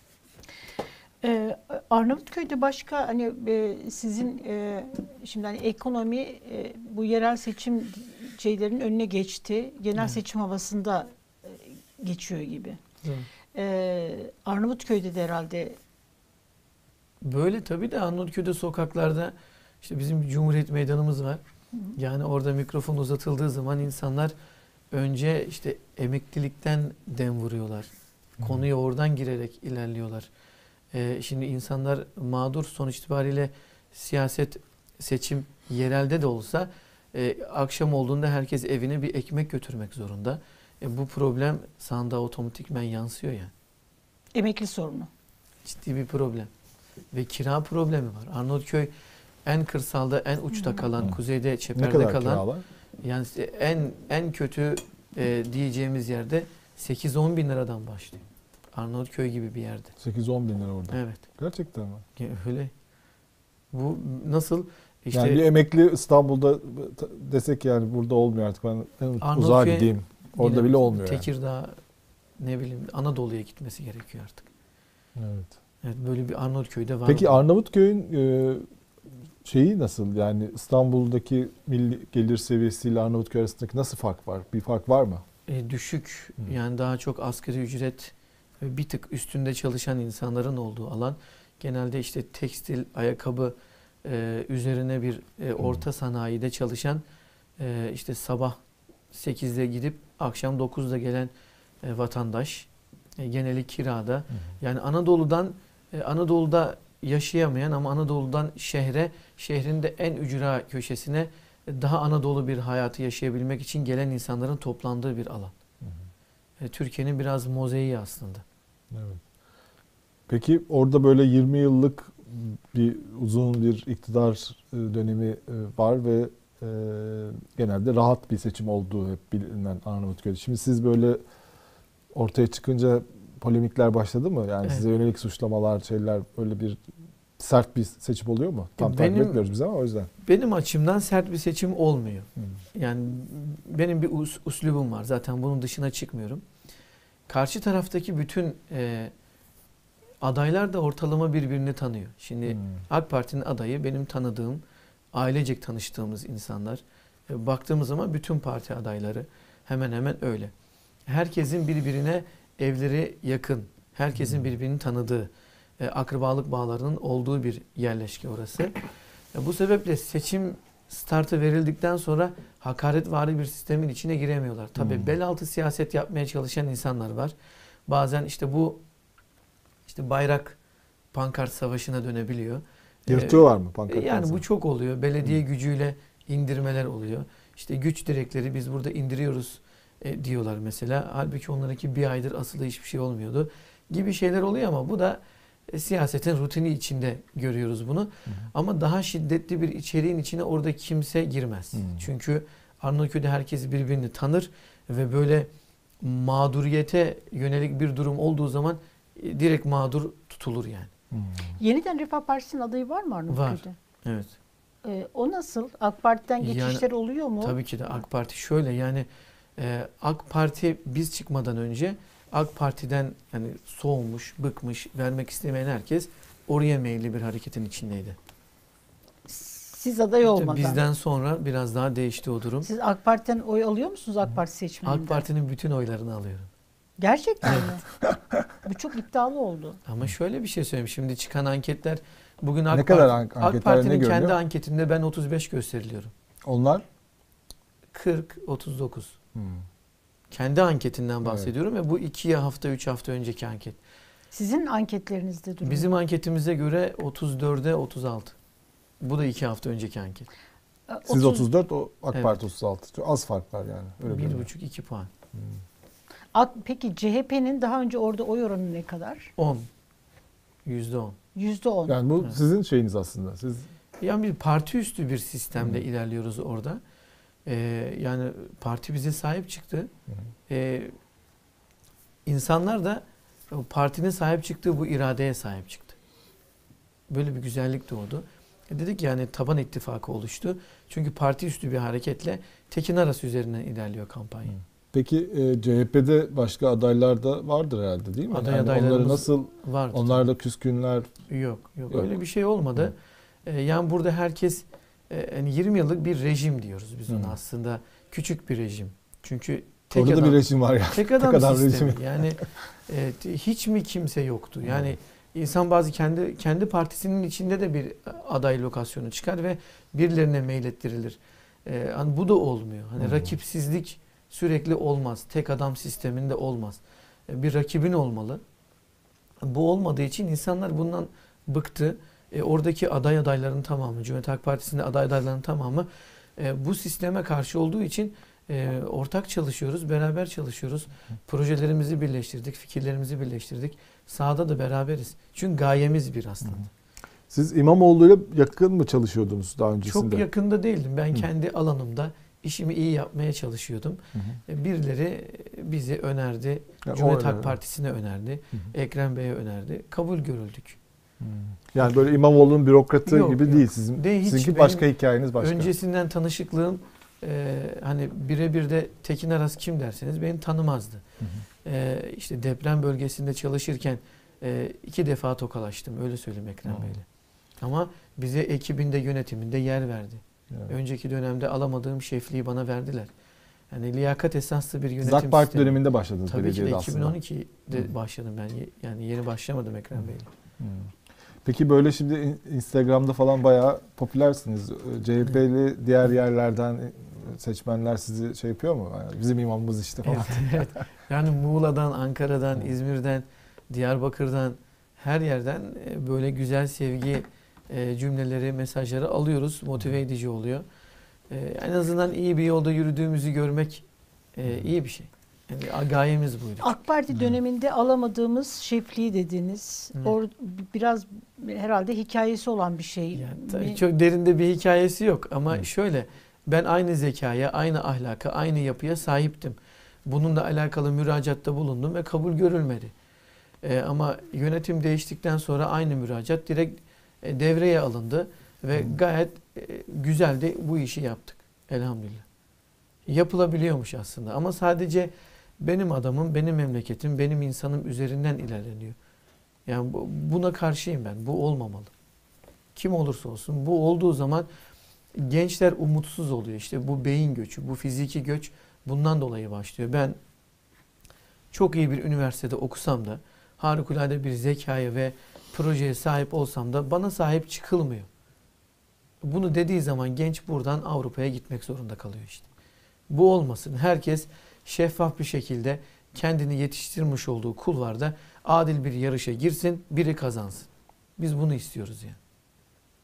Ee, Arnavutköy'de başka hani e, sizin e, şimdi hani ekonomi e, bu yerel seçim şeylerin önüne geçti. Genel Evet. seçim havasında e, geçiyor gibi. Evet. Ee, Arnavutköy'de de herhalde Böyle tabii de Arnavutköy'de sokaklarda işte bizim bir Cumhuriyet Meydanımız var. Yani orada mikrofon uzatıldığı zaman insanlar önce işte emeklilikten dem vuruyorlar. Konuya oradan girerek ilerliyorlar. Ee, şimdi insanlar mağdur, sonuç itibariyle siyaset, seçim yerelde de olsa e, akşam olduğunda herkes evine bir ekmek götürmek zorunda. E, bu problem sandığa otomatikmen yansıyor yani. emekli sorunu. Ciddi bir problem. Ve kira problemi var. Arnavutköy en kırsalda, en uçta kalan, kuzeyde, Ne çeperde kadar kalan, kiralar? yani en en kötü e, diyeceğimiz yerde sekiz on bin liradan başlıyor. Arnavutköy gibi bir yerde. sekiz on bin lira orada. Evet. Gerçekten mi? Ya öyle. Bu nasıl işte yani bir emekli İstanbul'da t- desek yani burada olmuyor artık. Ben en uzağa Arnavutköy'e gideyim. Orada yine bile olmuyor yani. Tekirdağ, ne bileyim Anadolu'ya gitmesi gerekiyor artık. Evet. Evet, böyle bir Arnavutköy'de var. Peki mı? Arnavutköy'ün e, şeyi nasıl? Yani İstanbul'daki milli gelir seviyesiyle Arnavutköy arasındaki nasıl fark var? Bir fark var mı? E, düşük. Hı. Yani daha çok asgari ücret ve bir tık üstünde çalışan insanların olduğu alan. Genelde işte tekstil, ayakkabı e, üzerine bir e, orta sanayide çalışan e, işte sabah sekizde gidip akşam dokuzda gelen e, vatandaş. E, geneli kirada. Yani Anadolu'dan e, Anadolu'da yaşayamayan ama Anadolu'dan şehre, şehrin de en ücra köşesine e, daha Anadolu bir hayatı yaşayabilmek için gelen insanların toplandığı bir alan. E, Türkiye'nin biraz mozaiği aslında. Evet. Peki orada böyle yirmi yıllık bir uzun bir iktidar e, dönemi e, var ve e, genelde rahat bir seçim olduğu hep bilinen Arnavutköy'de. Şimdi siz böyle ortaya çıkınca polemikler başladı mı? Yani Evet. size yönelik suçlamalar, şeyler, böyle bir sert bir seçim oluyor mu? Tam takip Benim- etmiyoruz biz ama o yüzden. Benim açımdan sert bir seçim olmuyor. Hı. Yani benim bir us uslubum var. Zaten bunun dışına çıkmıyorum. Karşı taraftaki bütün e, adaylar da ortalama birbirini tanıyor. Şimdi Hmm. AK Parti'nin adayı benim tanıdığım, ailecek tanıştığımız insanlar. E, baktığımız zaman bütün parti adayları hemen hemen öyle. Herkesin birbirine evleri yakın. Herkesin birbirini tanıdığı, e, akrabalık bağlarının olduğu bir yerleşke orası. E, bu sebeple seçim startı verildikten sonra hakaretvari bir sistemin içine giremiyorlar. Tabii Hmm. bel altı siyaset yapmaya çalışan insanlar var. Bazen işte bu işte bayrak pankart savaşına dönebiliyor. Yırtıyorlar mı E, pankartları? Yani bu çok oluyor. Belediye gücüyle indirmeler oluyor. İşte güç direkleri biz burada indiriyoruz e, diyorlar mesela. Halbuki onlarınki bir aydır asılı hiçbir şey olmuyordu gibi şeyler oluyor ama bu da e, siyasetin rutini içinde görüyoruz bunu. Hı hı. Ama daha şiddetli bir içeriğin içine orada kimse girmez. Hı hı. Çünkü Arnavutköy'de herkes birbirini tanır ve böyle mağduriyete yönelik bir durum olduğu zaman e, direkt mağdur tutulur yani. Hmm. Yeniden Refah Partisi'nin adayı var mı Arnavutköy'de? Var. Evet. Ee, o nasıl? AK Parti'den geçişler Yani, oluyor mu? Tabii ki de AK Parti şöyle yani e, AK Parti biz çıkmadan önce AK Parti'den yani soğumuş, bıkmış, vermek istemeyen herkes oraya meyilli bir hareketin içindeydi. Siz aday olmadan. Bizden sonra biraz daha değişti o durum. Siz AK Parti'den oy alıyor musunuz AK Parti seçmeninden? AK Parti'nin bütün oylarını alıyorum. Gerçekten mi? Bu çok iddialı oldu. Ama şöyle bir şey söyleyeyim. Şimdi çıkan anketler bugün AK, Ne kadar Parti, an- AK anketler ne Parti'nin kendi görünüyor? anketinde ben otuz beş gösteriliyorum. Onlar? kırk otuz dokuz. Hmm. Kendi anketinden bahsediyorum ve bu iki hafta üç hafta önceki anket. Sizin anketlerinizde durum. Bizim anketimize göre otuz dörde otuz altı. Bu da iki hafta önceki anket. Siz otuz dört, o AK Evet. Parti otuz altı. Çok az fark var yani. Öyle Bir böyle. buçuk iki puan. Hmm. AK- Peki C H P'nin daha önce orada oy oranı ne kadar? on. Yüzde on. Yüzde on. Yani bu Evet. sizin şeyiniz aslında. Siz Yani bir parti üstü bir sistemde Hı. ilerliyoruz orada. Ee, yani parti bize sahip çıktı. Hı. Ee, insanlar da o partinin sahip çıktığı bu iradeye sahip çıktı. Böyle bir güzellik doğdu. E dedik yani taban ittifakı oluştu. Çünkü parti üstü bir hareketle Tekin Aras üzerinden ilerliyor kampanya. Hı. Peki e, C H P'de başka adaylar da vardır herhalde değil mi? Aday Yani onları adaylarımız nasıl, vardı. onlar da küskünler. Yok, yok. Yok. Öyle bir şey olmadı. Ee, yani burada herkes e, yani yirmi yıllık bir rejim diyoruz biz ona Hı. aslında. Küçük bir rejim. Çünkü tek Orada da adam, bir rejim var ya. tek adam, tek adam sistemi. rejimi. Yani e, hiç mi kimse yoktu? Yani insan bazı kendi kendi partisinin içinde de bir aday lokasyonu çıkar ve birilerine meylettirilir. E, hani bu da olmuyor. Hani Hı. rakipsizlik sürekli olmaz. Tek adam sisteminde olmaz. E, bir rakibin olmalı. Bu olmadığı için insanlar bundan bıktı. E, oradaki aday adayların tamamı, Cumhuriyet Halk Partisi'nde aday adayların tamamı e, bu sisteme karşı olduğu için e, ortak çalışıyoruz, beraber çalışıyoruz. Projelerimizi birleştirdik, fikirlerimizi birleştirdik. Sahada da beraberiz. Çünkü gayemiz bir aslında. Siz İmamoğlu'yla yakın mı çalışıyordunuz daha öncesinde? Çok yakında değildim. Ben Hı. kendi alanımda işimi iyi yapmaya çalışıyordum. Hı hı. E, Birileri bizi önerdi. Ya, Cumhuriyet o Halk öyle. Partisi'ne önerdi. Hı hı. Ekrem Bey'e önerdi. Kabul görüldük. Hmm. Yani böyle İmamoğlu'nun bürokratı Yok, gibi yok. değil sizin. De hiç Sizinki benim başka hikayeniz başka. Öncesinden tanışıklığım e, hani birebir de Tekin Aras kim derseniz beni tanımazdı. Hı hı. E, işte deprem bölgesinde çalışırken e, iki defa tokalaştım. Öyle söyleyeyim Ekrem Hı. Bey'le. Ama bize ekibinde, yönetiminde yer verdi. Evet. Önceki dönemde alamadığım şefliği bana verdiler. Yani liyakat esaslı bir yönetim Siz AK Parti sistemi. döneminde başladınız Tabii ki de belediyede aslında. iki bin on iki'de Hı. başladım ben. Ye- Yani yeni başlamadım Ekrem Bey'le. Hmm. Peki böyle şimdi in- Instagram'da falan bayağı popülersiniz. C H P'li diğer yerlerden seçmenler sizi şey yapıyor mu? Yani bizim imamımız işte falan. Evet, evet. Yani Muğla'dan, Ankara'dan, İzmir'den, Diyarbakır'dan her yerden e, böyle güzel sevgi e, cümleleri, mesajları alıyoruz. Motive edici oluyor. E, En azından iyi bir yolda yürüdüğümüzü görmek e, iyi bir şey. Yani gayemiz buydu. AK Parti döneminde alamadığımız şefliği dediniz. Hı. Or, biraz herhalde hikayesi olan bir şey. Yani tabii mi? çok derinde bir hikayesi yok ama Hı. şöyle ben aynı zekaya, aynı ahlaka, aynı yapıya sahiptim. Bununla alakalı müracaatta bulundum ve kabul görülmedi. Ee, ama yönetim değiştikten sonra aynı müracaat direkt e, devreye alındı ve Hı. gayet e, güzel de bu işi yaptık. Elhamdülillah. Yapılabiliyormuş aslında ama sadece benim adamım, benim memleketim, benim insanım üzerinden ilerleniyor. Yani bu- buna karşıyım ben. Bu olmamalı. Kim olursa olsun. Bu olduğu zaman gençler umutsuz oluyor. İşte bu beyin göçü, bu fiziki göç bundan dolayı başlıyor. Ben çok iyi bir üniversitede okusam da, harikulade bir zekaya ve projeye sahip olsam da bana sahip çıkılmıyor. Bunu dediği zaman genç buradan Avrupa'ya gitmek zorunda kalıyor işte. Bu olmasın. Herkes şeffaf bir şekilde kendini yetiştirmiş olduğu kulvarda adil bir yarışa girsin, biri kazansın. Biz bunu istiyoruz yani.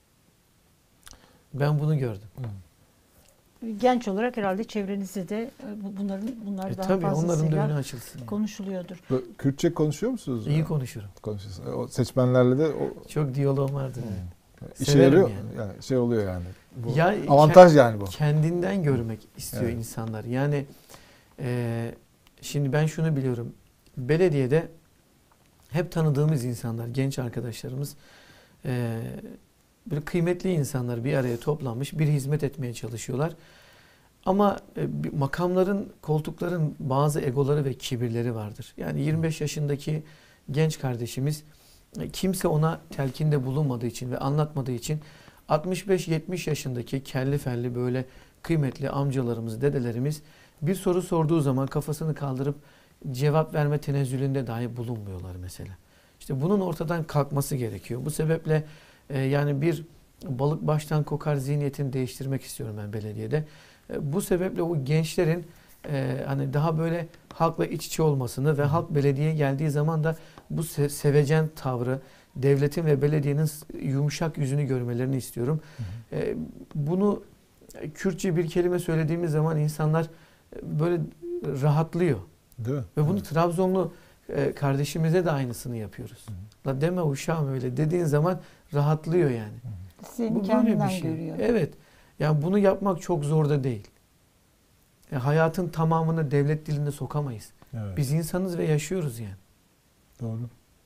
Ben bunu gördüm. Genç olarak herhalde çevrenizde de e, bu- bunların bunlar E, daha tabii onların da önü fazlasıyla açılsın. konuşuluyordur. Böyle Kürtçe konuşuyor musunuz? İyi Ya? konuşurum. Konuşuyorsun. O seçmenlerle de o Çok diyaloğum vardır. işe Severim yarıyor. yani. Yani şey oluyor yani. Bu Ya, avantaj yani bu. Kendinden görmek istiyor Evet. insanlar. Yani e, şimdi ben şunu biliyorum. Belediyede hep tanıdığımız insanlar, genç arkadaşlarımız, e, böyle kıymetli insanlar bir araya toplanmış, bir hizmet etmeye çalışıyorlar. Ama e, bir makamların, koltukların bazı egoları ve kibirleri vardır. Yani yirmi beş yaşındaki genç kardeşimiz, e, kimse ona telkinde bulunmadığı için ve anlatmadığı için altmış beş yetmiş yaşındaki kelli felli böyle kıymetli amcalarımız, dedelerimiz bir soru sorduğu zaman kafasını kaldırıp cevap verme tenezzülünde dahi bulunmuyorlar mesela. İşte bunun ortadan kalkması gerekiyor. Bu sebeple e, yani bir balık baştan kokar zihniyetini değiştirmek istiyorum ben belediyede. E, bu sebeple o gençlerin e, hani daha böyle halkla iç içe olmasını ve halk belediyeye geldiği zaman da bu se- sevecen tavrı, devletin ve belediyenin yumuşak yüzünü görmelerini istiyorum. E, bunu Kürtçe bir kelime söylediğimiz zaman insanlar böyle rahatlıyor. Değil mi? Ve bunu Trabzonlu e, kardeşimize de aynısını yapıyoruz. La deme uşağım öyle dediğin zaman rahatlıyor yani. Seni Bu böyle kendinden bir şey. görüyor. Evet. Yani bunu yapmak çok zor da değil. E, hayatın tamamını devlet dilinde sokamayız. Evet. Biz insanız ve yaşıyoruz yani. Doğru.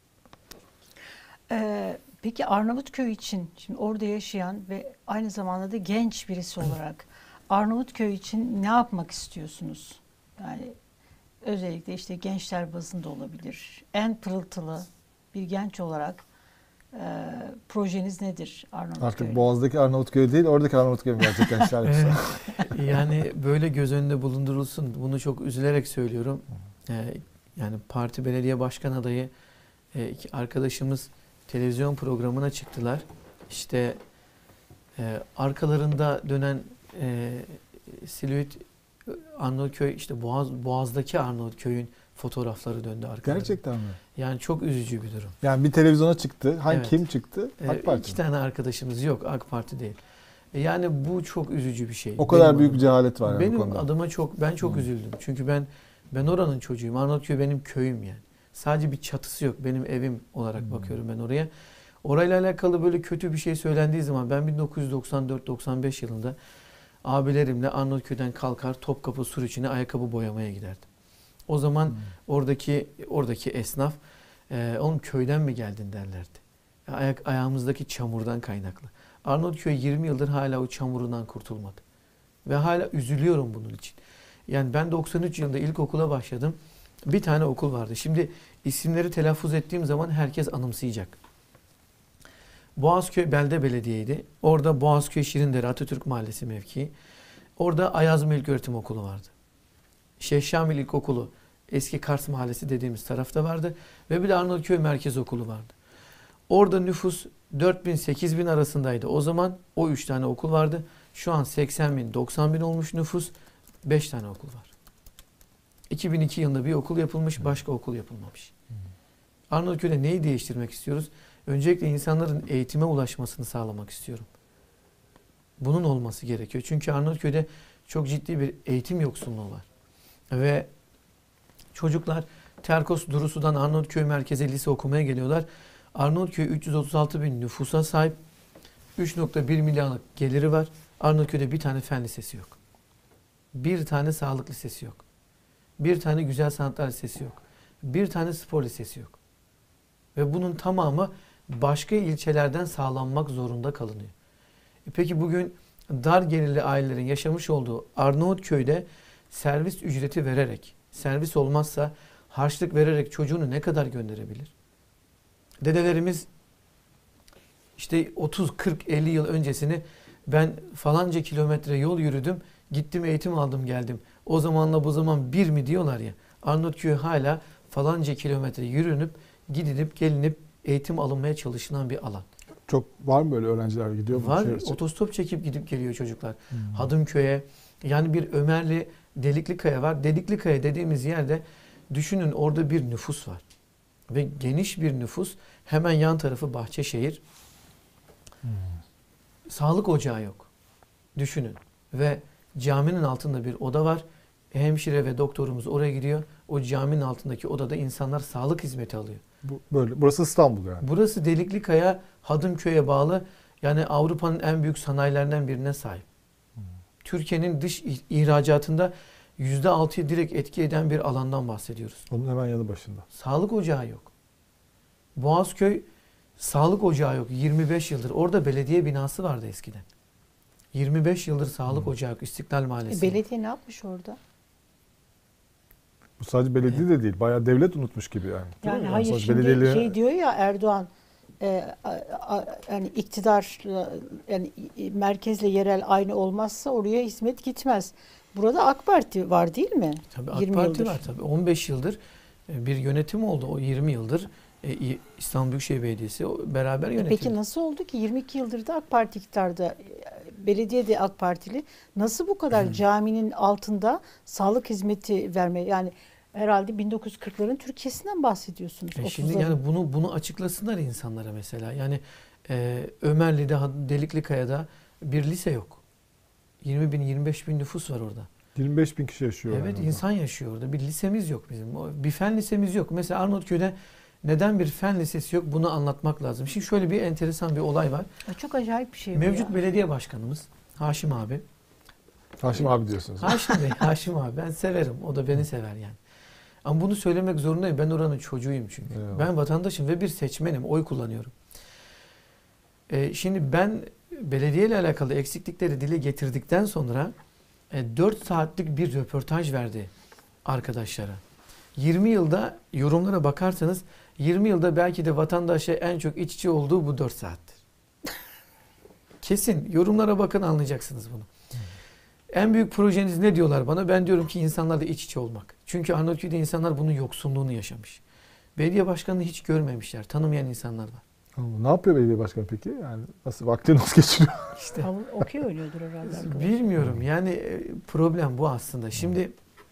Ee, peki Arnavutköy için, şimdi orada yaşayan ve aynı zamanda da genç birisi olarak Arnavutköy için ne yapmak istiyorsunuz? Yani özellikle işte gençler bazında olabilir. En pırıltılı bir genç olarak e, projeniz nedir Arnavutköy? Artık Boğaz'daki Arnavutköy değil, oradaki Arnavutköy mi gelecek gençler yoksa? Yani böyle göz önünde bulundurulsun. Bunu çok üzülerek söylüyorum. Ee, yani parti belediye başkan adayı e, iki arkadaşımız televizyon programına çıktılar. İşte e, arkalarında dönen e, silüet Arnavutköy, işte Boğaz, Boğaz'daki Arnavutköy'ün fotoğrafları döndü arkalarında. Gerçekten mi? Yani çok üzücü bir durum. Yani bir televizyona çıktı. Hangi Evet. kim çıktı? Ee, AK Parti. iki mi? tane arkadaşımız yok. AK Parti değil. E, yani bu çok üzücü bir şey. O kadar Benim büyük adıma. cehalet var yani Benim bu konuda. adıma çok, ben çok Hı. üzüldüm. Çünkü ben ben oranın çocuğuyum. Arnavutköy benim köyüm yani. Sadece bir çatısı yok. Benim evim olarak Hı. bakıyorum ben oraya. Orayla alakalı böyle kötü bir şey söylendiği zaman ben bin dokuz yüz doksan dört doksan beş yılında abilerimle Arnavutköy'den kalkar Topkapı Suriçi'ne ayakkabı boyamaya giderdim. O zaman Hı. oradaki oradaki esnaf e, oğlum köyden mi geldin derlerdi. Ayak, ayağımızdaki çamurdan kaynaklı. Arnavutköy yirmi yıldır hala o çamurundan kurtulmadı. Ve hala üzülüyorum bunun için. Yani ben doksan üç yılında ilkokula başladım. Bir tane okul vardı. Şimdi isimleri telaffuz ettiğim zaman herkes anımsayacak. Boğazköy Belde Belediye'ydi. Orada Boğazköy Şirindere Atatürk Mahallesi mevkii. Orada Ayazma İlköğretim Okulu vardı. Şeyh Şamil İlkokulu eski Kars Mahallesi dediğimiz tarafta vardı. Ve bir de Arnavutköy Merkez Okulu vardı. Orada nüfus dört bin sekiz bin arasındaydı. O zaman o üç tane okul vardı. Şu an seksen bin doksan bin olmuş nüfus. beş tane okul var. iki bin iki yılında bir okul yapılmış, başka okul yapılmamış. Arnavutköy'de neyi değiştirmek istiyoruz? Öncelikle insanların eğitime ulaşmasını sağlamak istiyorum. Bunun olması gerekiyor. Çünkü Arnavutköy'de çok ciddi bir eğitim yoksunluğu var. Ve çocuklar Terkos Durusu'dan Arnavutköy merkeze lise okumaya geliyorlar. Arnavutköy üç yüz otuz altı bin nüfusa sahip. üç nokta bir milyarlık geliri var. Arnavutköy'de bir tane fen lisesi yok. Bir tane sağlık lisesi yok. Bir tane güzel sanatlar lisesi yok. Bir tane spor lisesi yok. Ve bunun tamamı başka ilçelerden sağlanmak zorunda kalınıyor. E peki bugün dar gelirli ailelerin yaşamış olduğu Arnavutköy'de servis ücreti vererek, servis olmazsa harçlık vererek çocuğunu ne kadar gönderebilir? Dedelerimiz işte otuz kırk elli yıl öncesini ben falanca kilometre yol yürüdüm, gittim eğitim aldım geldim. O zamanla bu zaman bir mi diyorlar ya. Arnavutköy hala falanca kilometre yürünüp gidilip gelinip eğitim alınmaya çalışılan bir alan. Çok var mı böyle öğrenciler gidiyor mu? Var. Şehir- Otostop çekip gidip geliyor çocuklar. Hmm. Hadımköy'e, yani bir Ömerli Deliklikaya var. Deliklikaya dediğimiz yerde düşünün orada bir nüfus var. Ve geniş bir nüfus. Hemen yan tarafı Bahçeşehir. Hmm. Sağlık ocağı yok. Düşünün. Ve caminin altında bir oda var. Hemşire ve doktorumuz oraya gidiyor. O caminin altındaki odada insanlar sağlık hizmeti alıyor. Bu, böyle. Burası İstanbul yani. Burası Deliklikaya, Hadımköy'e bağlı. Yani Avrupa'nın en büyük sanayilerinden birine sahip. Türkiye'nin dış ihracatında yüzde altıyı direkt etki eden bir alandan bahsediyoruz. Onun hemen yanı başında. Sağlık ocağı yok. Boğazköy sağlık ocağı yok. yirmi beş yıldır. Orada belediye binası vardı eskiden. yirmi beş yıldır sağlık ocağı yok. İstiklal E, Mahallesi. belediye ne yapmış orada? Bu sadece belediye de değil. Bayağı devlet unutmuş gibi yani. Değil Yani mi? hayır Sadece şimdi belediyeliğe- şey diyor ya Erdoğan e, a- a- yani iktidar yani merkezle yerel aynı olmazsa oraya hizmet gitmez. Burada AK Parti var değil mi? Tabii AK yirmi Parti yıldır. var tabii. on beş yıldır e, bir yönetim oldu. O yirmi yıldır e, İ- İstanbul Büyükşehir Belediyesi o beraber E yönetiyor. Peki nasıl oldu ki yirmi iki yıldır da AK Parti iktidarda, belediye de AK Partili. Nasıl bu kadar caminin altında sağlık hizmeti verme, yani herhalde bin dokuz yüz kırkların Türkiye'sinden bahsediyorsunuz. E şimdi otuzların. yani bunu bunu açıklasınlar insanlara mesela. Yani e, Ömerli'de, Deliklikaya'da bir lise yok. yirmi bin yirmi beş bin nüfus var orada. yirmi beş bin kişi yaşıyor. Evet, yani insan yaşıyor orada. Bir lisemiz yok bizim. O- Bir fen lisemiz yok. Mesela Arnavutköy'de neden bir fen lisesi yok, bunu anlatmak lazım. Şimdi şöyle bir enteresan bir olay var. Ya çok acayip bir şey bu Mevcut ya. belediye başkanımız Haşim abi. orada. Haşim abi diyorsunuz. Haşim Bey, Haşim abi, ben severim. O da beni sever yani. Ama bunu söylemek zorundayım. Ben oranın çocuğuyum çünkü. Eyvallah. Ben vatandaşım ve bir seçmenim. Oy kullanıyorum. Ee, şimdi ben belediye ile alakalı eksiklikleri dile getirdikten sonra e, dört saatlik bir röportaj verdi arkadaşlara. yirmi yılda yorumlara bakarsanız yirmi yılda belki de vatandaşa en çok iç içe olduğu bu dört saattir. Kesin. Yorumlara bakın, anlayacaksınız bunu. En büyük projeniz ne diyorlar bana? Ben diyorum ki insanlarla iç içe olmak. Çünkü Arnavutköy'de insanlar bunun yoksunluğunu yaşamış. Belediye başkanını hiç görmemişler. Tanımayan insanlar var. Ama ne yapıyor belediye başkanı peki? Yani nasıl vaktini nasıl geçiriyor? İşte Havlu- Okey oynuyordur herhalde arkadaş. bilmiyorum. Yani e, problem bu aslında. Şimdi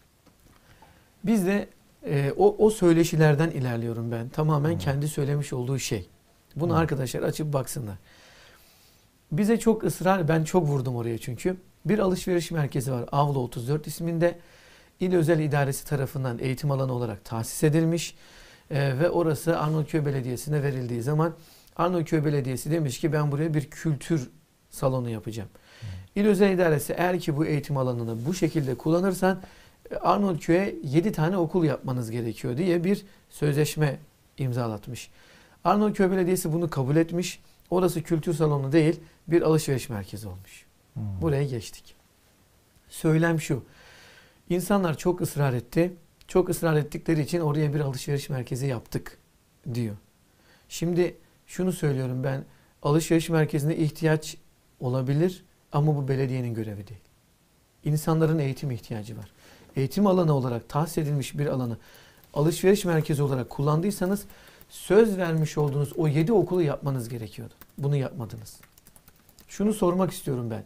biz de e, o, o söyleşilerden ilerliyorum ben. Tamamen kendi söylemiş olduğu şey. Bunu arkadaşlar açıp baksınlar. Bize çok ısrar, ben çok vurdum oraya çünkü. Bir alışveriş merkezi var. Avlu otuz dört isminde. İl Özel İdaresi tarafından eğitim alanı olarak tahsis edilmiş. Ee, ve orası Arnavutköy Belediyesi'ne verildiği zaman Arnavutköy Belediyesi demiş ki ben buraya bir kültür salonu yapacağım. İl Özel İdaresi eğer ki bu eğitim alanını bu şekilde kullanırsan e, Arnavutköy'e yedi tane okul yapmanız gerekiyor diye bir sözleşme imzalatmış. Arnavutköy Belediyesi bunu kabul etmiş. Orası kültür salonu değil, bir alışveriş merkezi olmuş. Buraya geçtik. Söylem şu. İnsanlar çok ısrar etti. Çok ısrar ettikleri için oraya bir alışveriş merkezi yaptık diyor. Şimdi şunu söylüyorum ben. Alışveriş merkezine ihtiyaç olabilir ama bu belediyenin görevi değil. İnsanların eğitim ihtiyacı var. Eğitim alanı olarak tahsis edilmiş bir alanı alışveriş merkezi olarak kullandıysanız söz vermiş olduğunuz o yedi okulu yapmanız gerekiyordu. Bunu yapmadınız. Şunu sormak istiyorum ben.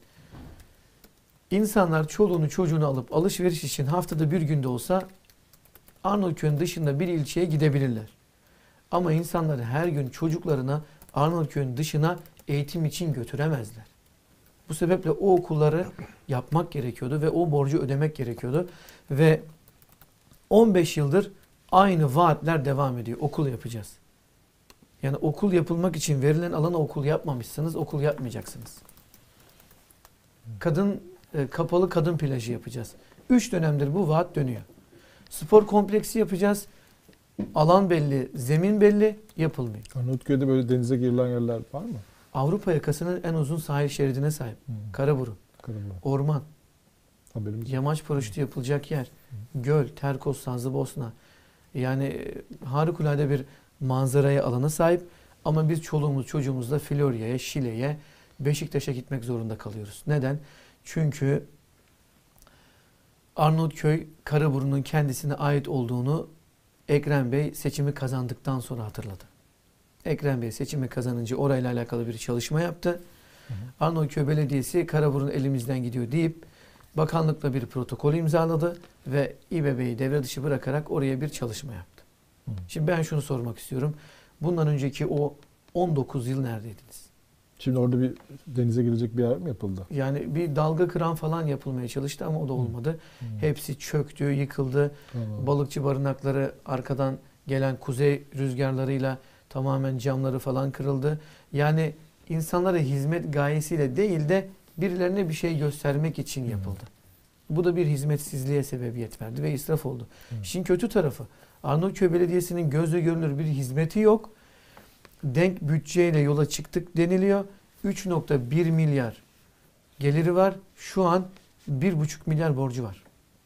İnsanlar çoluğunu çocuğunu alıp alışveriş için haftada bir günde olsa Arnavutköy'ün dışında bir ilçeye gidebilirler. Ama insanları her gün çocuklarına Arnavutköy'ün dışına eğitim için götüremezler. Bu sebeple o okulları yapmak gerekiyordu ve o borcu ödemek gerekiyordu. Ve on beş yıldır aynı vaatler devam ediyor. Okul yapacağız. Yani okul yapılmak için verilen alana okul yapmamışsınız, okul yapmayacaksınız. Kadın e, kapalı kadın plajı yapacağız. Üç dönemdir bu vaat dönüyor. Spor kompleksi yapacağız. Alan belli, zemin belli, yapılmıyor. Arnavutköy'de böyle denize girilen yerler var mı? Avrupa yakasının en uzun sahil şeridine sahip. Hmm. Karaburun, Kırım'da. orman, Haberimiz yok. yamaç paraşütü yapılacak yer, göl, Terkos, Sazlıbosna. Yani e, harikulade bir manzaraya alana sahip. Ama biz çoluğumuz çocuğumuzla Florya'ya, Şile'ye, Beşiktaş'a gitmek zorunda kalıyoruz. Neden? Çünkü Arnavutköy, Karaburun'un kendisine ait olduğunu Ekrem Bey seçimi kazandıktan sonra hatırladı. Ekrem Bey seçimi kazanınca orayla alakalı bir çalışma yaptı. Hı hı. Arnavutköy Belediyesi Karaburun elimizden gidiyor deyip bakanlıkla bir protokol imzaladı ve İBB'yi devre dışı bırakarak oraya bir çalışma yaptı. Hı. Şimdi ben şunu sormak istiyorum. Bundan önceki o on dokuz yıl neredeydiniz? Şimdi orada bir denize girecek bir yer mi yapıldı? Yani bir dalga kıran falan yapılmaya çalıştı ama o da olmadı. Hmm. Hepsi çöktü, yıkıldı. Anladım. Balıkçı barınakları arkadan gelen kuzey rüzgarlarıyla tamamen camları falan kırıldı. Yani insanlara hizmet gayesiyle değil de birilerine bir şey göstermek için yapıldı. Bu da bir hizmetsizliğe sebebiyet verdi ve israf oldu. Hmm. İşin kötü tarafı, Arnavutköy Belediyesi'nin gözle görülür bir hizmeti yok. Denk bütçeyle yola çıktık deniliyor. üç nokta bir milyar geliri var. Şu an bir buçuk milyar borcu var.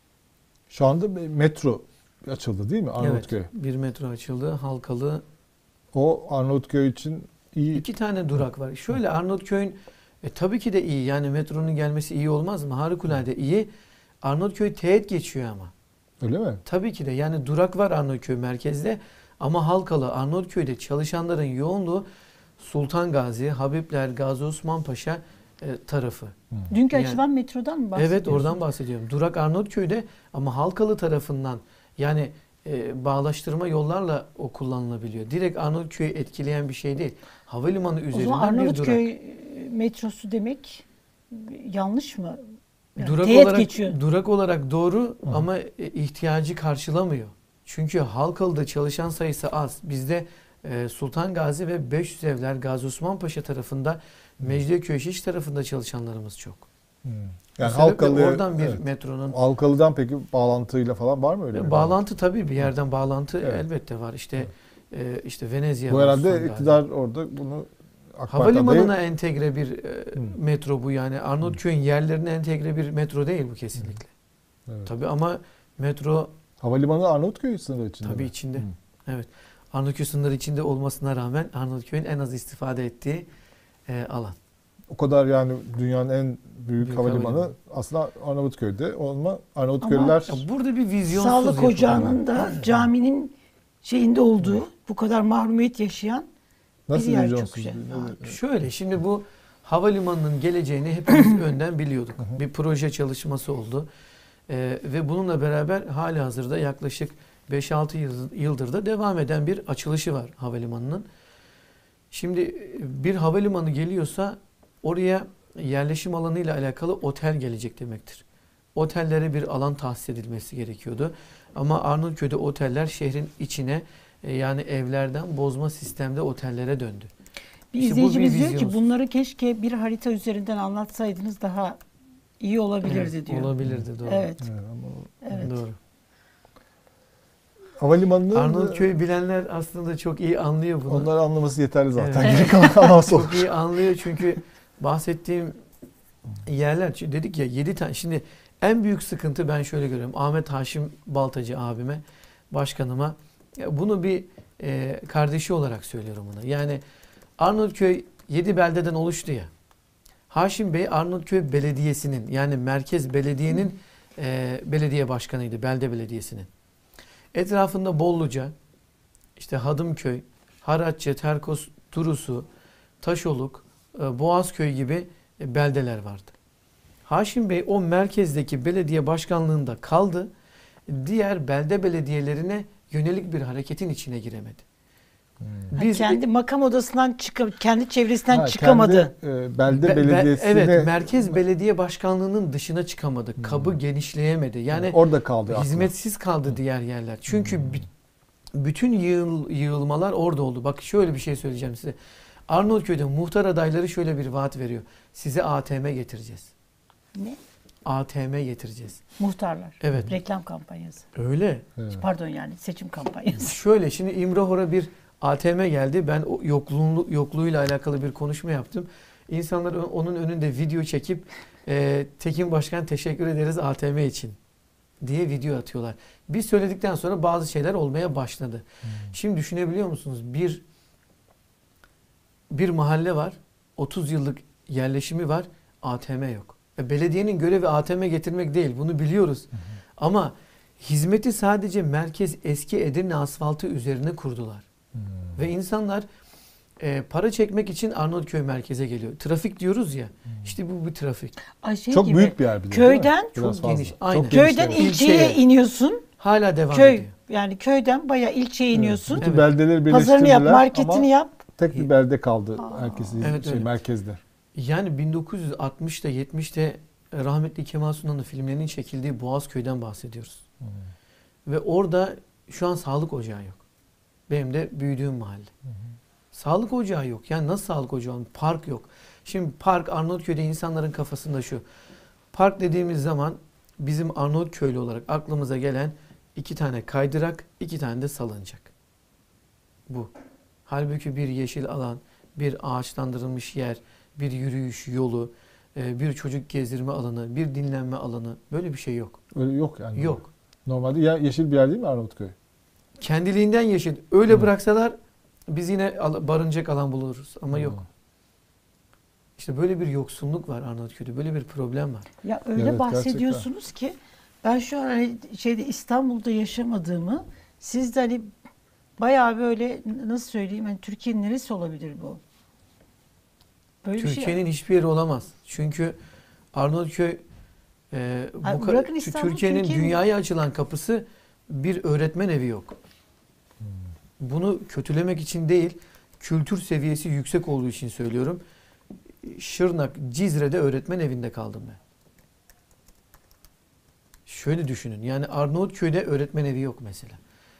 Şu anda bir metro açıldı değil mi Arnavutköy? Evet, bir metro açıldı. Halkalı. O Arnavutköy için iyi. İki tane durak var. Şöyle Arnavutköy'ün e, tabii ki de iyi. Yani metronun gelmesi iyi olmaz mı? Harikulade iyi. Arnavutköy teğet geçiyor ama. Öyle mi? Tabii ki de. Yani durak var Arnavutköy merkezde. Ama Halkalı Arnavutköy'de çalışanların yoğunluğu Sultan Gazi, Habibler, Gazi Osman Paşa e, tarafı. Dünkü Yani- açılan metrodan mı bahsediyorsun? Evet, oradan bahsediyorum. Durak Arnavutköy'de ama Halkalı tarafından yani e, bağlaştırma yollarla o kullanılabiliyor. Direkt Arnavutköy'ü etkileyen bir şey değil. Havalimanı O zaman üzerinden bir durak. Arnavutköy metrosu demek yanlış mı? Yani Durak teğet olarak geçiyor. durak olarak doğru ama e, ihtiyacı karşılamıyor. Çünkü Halkalı'da çalışan sayısı az. Bizde e, Sultan Gazi ve beş yüz evler Gazi Osman Paşa tarafında, Mecidiyeköy Şiş tarafında çalışanlarımız çok. Hmm. Bu Yani sebeple Halkalı, oradan bir evet. metronun Halkalı'dan peki bağlantıyla falan var mı öyle bir bağlantı tabii bir yerden bağlantı Evet. elbette var. İşte e, işte Venezia Bu var, herhalde Sultan Gazi. iktidar orada bunu AK Parti Havalimanına adayı- entegre bir e, Hmm. metro bu yani. Arnavutköy'ün yerlerine entegre bir metro değil bu kesinlikle. Evet. Tabii ama metro Havalimanı Arnavutköy sınırı içinde tabii mi? içinde. Hmm. Evet. Arnavutköy sınırı içinde olmasına rağmen Arnavutköy'ün en az istifade ettiği e, alan. O kadar yani dünyanın en büyük, Büyük havalimanı, havalimanı. aslında Arnavutköy'de. Ama Arnavutköylüler Ya burada bir vizyonsuz Sağlık yapı var. ocağının da caminin şeyinde olduğu, bu kadar mahrumiyet yaşayan nasıl bir yer vizyonsuz çok güzel. bir- Şöyle şimdi bu havalimanının geleceğini hepimiz önden biliyorduk. Bir proje çalışması oldu. Ee, ve bununla beraber hali hazırda yaklaşık beş altı yıl- yıldır da devam eden bir açılışı var havalimanının. Şimdi e, bir havalimanı geliyorsa oraya yerleşim alanıyla alakalı otel gelecek demektir. Otellere bir alan tahsis edilmesi gerekiyordu. Ama Arnavutköy'de oteller şehrin içine e, yani evlerden bozma sistemde otellere döndü. Bir İşte bu izleyicimiz bir diyor ki vizyonsuz. bunları keşke bir harita üzerinden anlatsaydınız daha iyi olabilirdi Evet, diyor. olabilirdi doğru. Evet. Evet, ama Evet. Doğru. havalimanını Arnavutköy'ü bilenler aslında çok iyi anlıyor bunu. onları anlaması yeterli zaten. Evet. Geri kalan anlamaz olur. Çok iyi anlıyor çünkü bahsettiğim yerler çünkü dedik ya yedi tane. Şimdi en büyük sıkıntı ben şöyle görüyorum. Ahmet Haşim Baltacı abime, başkanıma ya bunu bir e, kardeşi olarak söylüyorum ona. Yani Arnavutköy yedi beldeden oluştu ya. Haşim Bey Arnavutköy Belediyesi'nin yani Merkez Belediye'nin e, belediye başkanıydı. Belde Belediyesi'nin. Etrafında Bolluca, işte Hadımköy, Haratçı, Terkos, Turusu, Taşoluk, e, Boğazköy gibi e, beldeler vardı. Haşim Bey o merkezdeki belediye başkanlığında kaldı. Diğer belde belediyelerine yönelik bir hareketin içine giremedi. Ha, Biz kendi makam odasından çıkıp kendi çevresinden Ha, çıkamadı. kendi, e, belde Be- be- belediyesine evet, merkez belediye başkanlığının dışına çıkamadı. Hmm. Kabı genişleyemedi. Yani orada kaldı aklı. hizmetsiz kaldı diğer yerler. Çünkü bü- bütün yığıl, yığılmalar orada oldu. Bak şöyle bir şey söyleyeceğim size. Arnavutköy'de muhtar adayları şöyle bir vaat veriyor. Size A T M getireceğiz. Ne? A T M getireceğiz. Muhtarlar. Evet. Reklam kampanyası. Öyle. Evet. Pardon yani seçim kampanyası. Şöyle şimdi İmrahor'a bir A T M geldi. Ben o yokluğunu, yokluğuyla alakalı bir konuşma yaptım. İnsanlar o- onun önünde video çekip e, Tekin Başkan teşekkür ederiz A T M için diye video atıyorlar. Biz söyledikten sonra bazı şeyler olmaya başladı. Şimdi düşünebiliyor musunuz? Bir bir mahalle var. otuz yıllık yerleşimi var. A T M yok. E, belediyenin görevi A T M getirmek değil. Bunu biliyoruz. Ama hizmeti sadece merkez eski Edirne asfaltı üzerine kurdular. Ve insanlar e, para çekmek için Arnavutköy merkeze geliyor. Trafik diyoruz ya. İşte bu bir trafik. Ay şey Çok gibi, büyük bir yer bir de, köyden- değil mi? Biraz Çok fazla. geniş, aynen. Çok geniş, köyden evet. ilçeye İlçeye. iniyorsun. Hala devam Köy ediyor. yani köyden bayağı ilçeye iniyorsun. Bütün Evet. beldeleri Pazarını yap, birleştirdiler marketini ama yap. tek bir belde kaldı herkes Evet, şey, evet. merkezde. Yani bin dokuz yüz altmışta yetmişte rahmetli Kemal Sunal'ın filmlerinin çekildiği Boğazköy'den bahsediyoruz. Hmm. Ve orada şu an sağlık ocağı yok. Benim de büyüdüğüm mahalle. Hı hı. Sağlık ocağı yok. Yani nasıl sağlık ocağı olur? Park yok. Şimdi park Arnavutköy'de insanların kafasında şu. Park dediğimiz zaman bizim Arnavutköylü olarak aklımıza gelen iki tane kaydırak, iki tane de salıncak. Bu. Halbuki bir yeşil alan, bir ağaçlandırılmış yer, bir yürüyüş yolu, bir çocuk gezdirme alanı, bir dinlenme alanı, böyle bir şey yok. Öyle yok yani. Yok. Normalde ya yeşil bir yer değil mi Arnavutköy? Kendiliğinden yeşil. Öyle Hı. bıraksalar biz yine al- barınacak alan buluruz ama Hı. yok. İşte böyle bir yoksunluk var Arnavutköy'de. Böyle bir problem var. Ya öyle Evet, bahsediyorsunuz ki ben şu an hani şeyde İstanbul'da yaşamadığımı, siz de hani bayağı böyle nasıl söyleyeyim, hani Türkiye'nin neresi olabilir bu? Böyle bir şey. Türkiye'nin hiçbir yeri olamaz. Çünkü Arnavutköy e, Ay, bu bırakın ka- İstanbul, Türkiye'nin Türkiye'nin- dünyaya açılan kapısı, bir öğretmen evi yok. Bunu kötülemek için değil, kültür seviyesi yüksek olduğu için söylüyorum. Şırnak, Cizre'de öğretmen evinde kaldım ben. Şöyle düşünün. Yani Arnavutköy'de öğretmen evi yok mesela.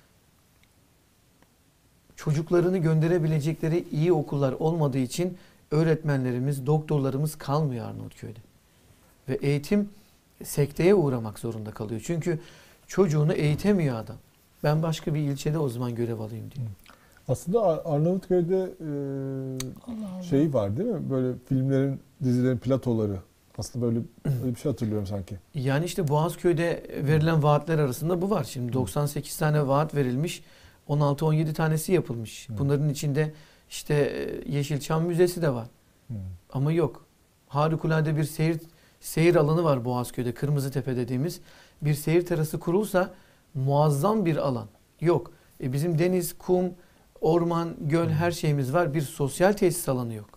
Çocuklarını gönderebilecekleri iyi okullar olmadığı için öğretmenlerimiz, doktorlarımız kalmıyor Arnavutköy'de. Ve eğitim sekteye uğramak zorunda kalıyor. Çünkü çocuğunu eğitemiyor adam. Ben başka bir ilçede o zaman görev alayım diyor. Aslında Ar- Arnavutköy'de e, şey var değil mi? Böyle filmlerin, dizilerin platoları. Aslında böyle, böyle bir şey hatırlıyorum sanki. Yani işte Boğazköy'de verilen vaatler arasında bu var. Şimdi doksan sekiz tane vaat verilmiş. on altı on yedi tanesi yapılmış. Hı. Bunların içinde işte Yeşilçam Müzesi de var. Hı. Ama yok. Harikulade bir seyir seyir alanı var Boğazköy'de. Kırmızıtepe dediğimiz. Bir seyir terası kurulsa muazzam bir alan. Yok. E bizim deniz, kum, orman, göl, her şeyimiz var. Bir sosyal tesis alanı yok.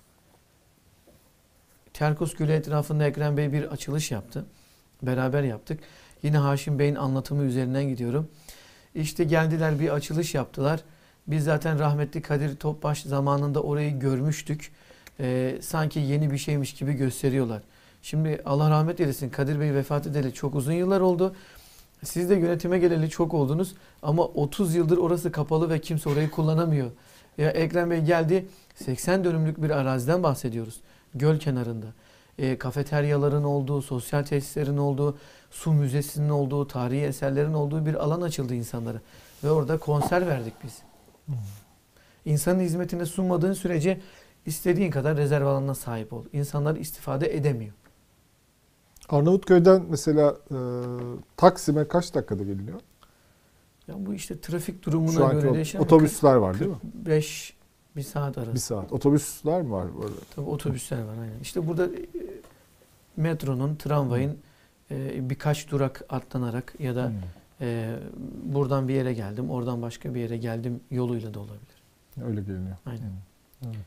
Terkos Gölü etrafında Ekrem Bey bir açılış yaptı. Beraber yaptık. Yine Haşim Bey'in anlatımı üzerinden gidiyorum. İşte geldiler, bir açılış yaptılar. Biz zaten rahmetli Kadir Topbaş zamanında orayı görmüştük. Ee, sanki yeni bir şeymiş gibi gösteriyorlar. Şimdi Allah rahmet eylesin, Kadir Bey vefat edeli çok uzun yıllar oldu. Siz de yönetime geleli çok oldunuz. Ama otuz yıldır orası kapalı ve kimse orayı kullanamıyor. Ya Ekrem Bey geldi, seksen dönümlük bir araziden bahsediyoruz. Göl kenarında. E, kafeteryaların olduğu, sosyal tesislerin olduğu, su müzesinin olduğu, tarihi eserlerin olduğu bir alan açıldı insanlara. Ve orada konser verdik biz. Hmm. İnsanın hizmetine sunmadığın sürece istediğin kadar rezerv alanına sahip ol. İnsanlar istifade edemiyor. Arnavutköy'den mesela e, Taksim'e kaç dakikada geliniyor? Ya bu işte trafik durumuna Şu anki göre o- değişen otobüsler var değil mi? beş bir saat arası. Bir saat. Otobüsler mi var burada? Tabii otobüsler var aynen. İşte burada e, metronun, tramvayın e, birkaç durak atlanarak ya da Hmm. e, buradan bir yere geldim, oradan başka bir yere geldim yoluyla da olabilir. Öyle geliniyor. Aynen. Hmm. Evet.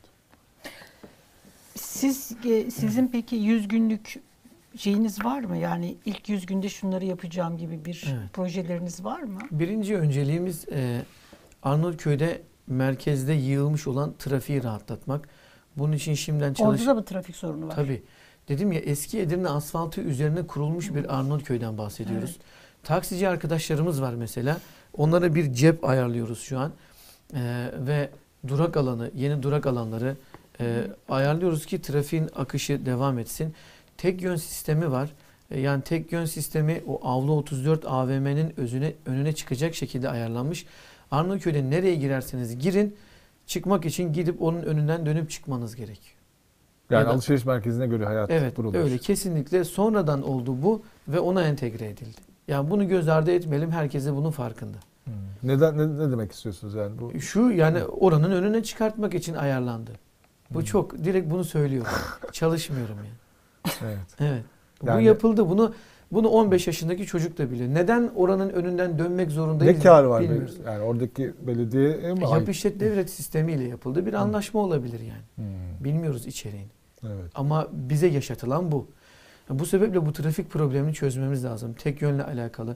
Siz e, sizin peki yüz günlük şeyiniz var mı? Yani ilk yüz günde şunları yapacağım gibi bir Evet. projeleriniz var mı? Birinci önceliğimiz e, Arnavutköy'de merkezde yığılmış olan trafiği rahatlatmak. Bunun için şimdiden çalış... Orada da mı trafik sorunu var? Tabii. Dedim ya, eski Edirne asfaltı üzerine kurulmuş bir Arnavutköy'den bahsediyoruz. Evet. Taksici arkadaşlarımız var mesela. Onlara bir cep ayarlıyoruz şu an. Ee, ve durak alanı, yeni durak alanları e, ayarlıyoruz ki trafiğin akışı devam etsin. Tek yön sistemi var. E, yani tek yön sistemi o Avlu otuz dört A V M'nin özüne, önüne çıkacak şekilde ayarlanmış. Arnavutköy'de nereye girerseniz girin, çıkmak için gidip onun önünden dönüp çıkmanız gerekiyor. Yani Ya da- alışveriş merkezine göre hayat Evet, kurulmuş. öyle kesinlikle sonradan oldu bu ve ona entegre edildi. Yani bunu göz ardı etmeyelim, herkese bunun farkında. Hmm. Neden ne, ne demek istiyorsunuz yani bu? Şu yani oranın önüne çıkartmak için ayarlandı. Bu Hmm. çok direkt bunu söylüyorum. Çalışmıyorum yani. Evet. Evet. Bu Yani- yapıldı. Bunu bunu on beş yaşındaki çocuk da biliyor. Neden oranın önünden dönmek zorundayız? Ne kar var? bilmiyoruz. Yani oradaki belediyeye mi ait? Yap işlet devlet sistemiyle yapıldı. Bir anlaşma olabilir yani. Hmm. Bilmiyoruz içeriğini. Evet. Ama bize yaşatılan bu. Bu sebeple bu trafik problemini çözmemiz lazım. Tek yönle alakalı.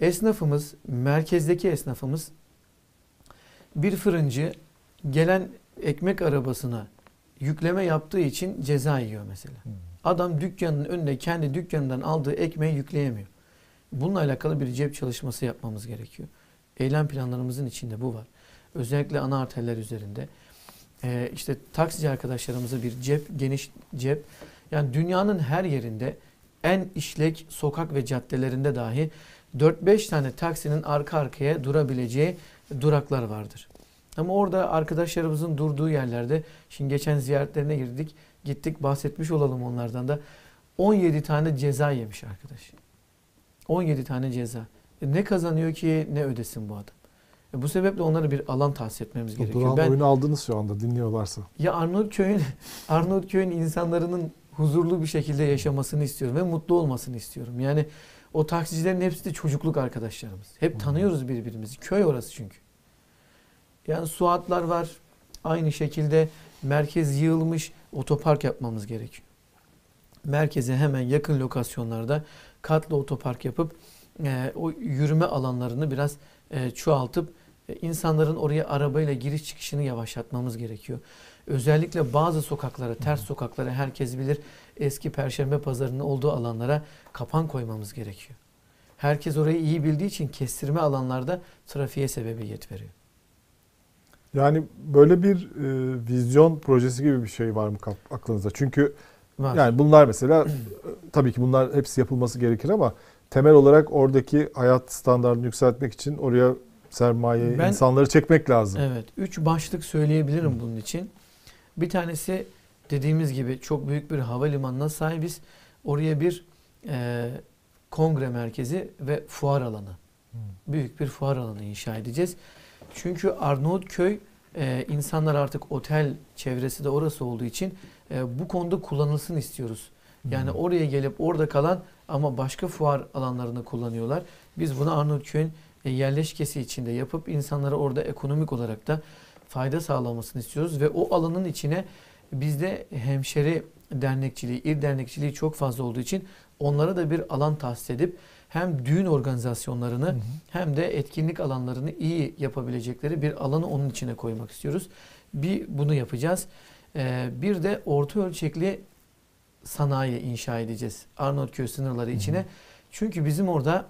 Esnafımız, merkezdeki esnafımız, bir fırıncı gelen ekmek arabasına yükleme yaptığı için ceza yiyor mesela. Hmm. Adam dükkanın önünde kendi dükkanından aldığı ekmeği yükleyemiyor. Bununla alakalı bir cep çalışması yapmamız gerekiyor. Eylem planlarımızın içinde bu var. Özellikle ana arterler üzerinde. Ee, işte taksici arkadaşlarımıza bir cep, geniş cep. Yani dünyanın her yerinde en işlek sokak ve caddelerinde dahi dört beş tane taksinin arka arkaya durabileceği duraklar vardır. Ama orada arkadaşlarımızın durduğu yerlerde, şimdi geçen ziyaretlerine girdik, gittik, bahsetmiş olalım onlardan da. on yedi tane ceza yemiş arkadaş. on yedi tane ceza. E ne kazanıyor ki ne ödesin bu adam? E bu sebeple onlara bir alan tahsis etmemiz gerekiyor. Duran Ben, oyunu aldınız şu anda dinliyorlarsa. ya Arnavutköy'ün Arnavutköy'ün insanların huzurlu bir şekilde yaşamasını istiyorum ve mutlu olmasını istiyorum. Yani o taksicilerin hepsi de çocukluk arkadaşlarımız. Hep tanıyoruz birbirimizi. Köy orası çünkü. Yani Suatlar var. Aynı şekilde merkez yığılmış, otopark yapmamız gerekiyor. Merkeze hemen yakın lokasyonlarda katlı otopark yapıp e, o yürüme alanlarını biraz e, çoğaltıp e, insanların oraya arabayla giriş çıkışını yavaşlatmamız gerekiyor. Özellikle bazı sokaklara, ters sokaklara, herkes bilir, eski Perşembe Pazarı'nın olduğu alanlara kapan koymamız gerekiyor. Herkes orayı iyi bildiği için kestirme alanlarda trafiğe sebebiyet veriyor. Yani böyle bir e, vizyon projesi gibi bir şey var mı kap- aklınızda? Çünkü Var. yani bunlar mesela tabii ki bunlar hepsi yapılması gerekir ama temel olarak oradaki hayat standartını yükseltmek için oraya sermayeyi, Ben- insanları çekmek lazım. Evet. Üç başlık söyleyebilirim bunun için. Bir tanesi dediğimiz gibi çok büyük bir havalimanına sahibiz. Oraya bir e, kongre merkezi ve fuar alanı. Büyük bir fuar alanı inşa edeceğiz. Çünkü Arnavutköy e, insanlar artık otel çevresi de orası olduğu için e, bu konuda kullanılsın istiyoruz. Yani oraya gelip orada kalan ama başka fuar alanlarını kullanıyorlar. Biz bunu Arnavutköy'ün e, yerleşkesi içinde yapıp insanlara orada ekonomik olarak da fayda sağlamasını istiyoruz. Ve o alanın içine bizde hemşeri dernekçiliği, il dernekçiliği çok fazla olduğu için onlara da bir alan tahsis edip hem düğün organizasyonlarını hı hı. hem de etkinlik alanlarını iyi yapabilecekleri bir alanı onun içine koymak istiyoruz. Bir bunu yapacağız. Ee, bir de orta ölçekli sanayi inşa edeceğiz Arnavutköy sınırları içine. Hı hı. Çünkü bizim orada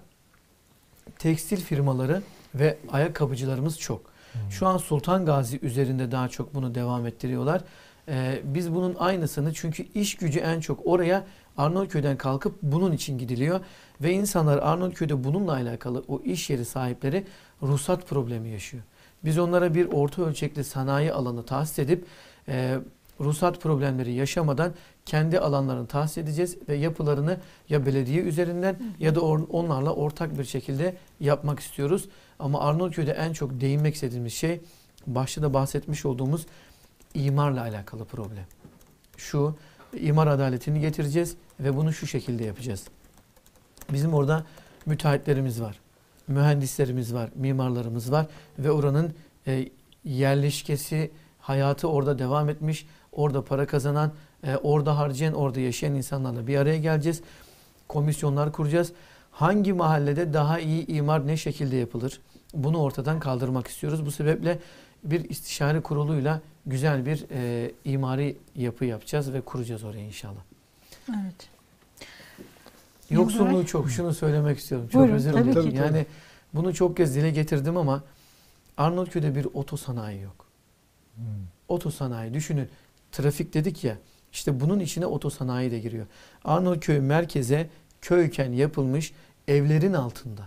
tekstil firmaları ve ayakkabıcılarımız çok. Hı hı. Şu an Sultan Gazi üzerinde daha çok bunu devam ettiriyorlar. Ee, biz bunun aynısını, çünkü iş gücü en çok oraya Arnavutköy'den kalkıp bunun için gidiliyor. Ve insanlar Arnavutköy'de bununla alakalı o iş yeri sahipleri ruhsat problemi yaşıyor. Biz onlara bir orta ölçekli sanayi alanı tahsis edip e, ruhsat problemleri yaşamadan kendi alanlarını tahsis edeceğiz ve yapılarını ya belediye üzerinden ya da or, onlarla ortak bir şekilde yapmak istiyoruz. Ama Arnavutköy'de en çok değinmek istediğimiz şey, başta da bahsetmiş olduğumuz imarla alakalı problem. Şu, imar adaletini getireceğiz ve bunu şu şekilde yapacağız. Bizim orada müteahhitlerimiz var, mühendislerimiz var, mimarlarımız var ve oranın e, yerleşkesi, hayatı orada devam etmiş, orada para kazanan, e, orada harcayan, orada yaşayan insanlarla bir araya geleceğiz. Komisyonlar kuracağız. Hangi mahallede daha iyi imar ne şekilde yapılır? Bunu ortadan kaldırmak istiyoruz. Bu sebeple bir istişare kuruluyla güzel bir e, imari yapı yapacağız ve kuracağız oraya inşallah. Evet. Yoksulluğu çok. Şunu söylemek istiyorum. Çok Buyurun, özür tabii dilerim. ki. Yani bunu çok kez dile getirdim ama Arnavutköy'de bir otosanayi yok. Hmm. Otosanayi düşünün. Trafik dedik ya. İşte bunun içine otosanayi de giriyor. Arnavutköy merkeze köyken yapılmış evlerin altında.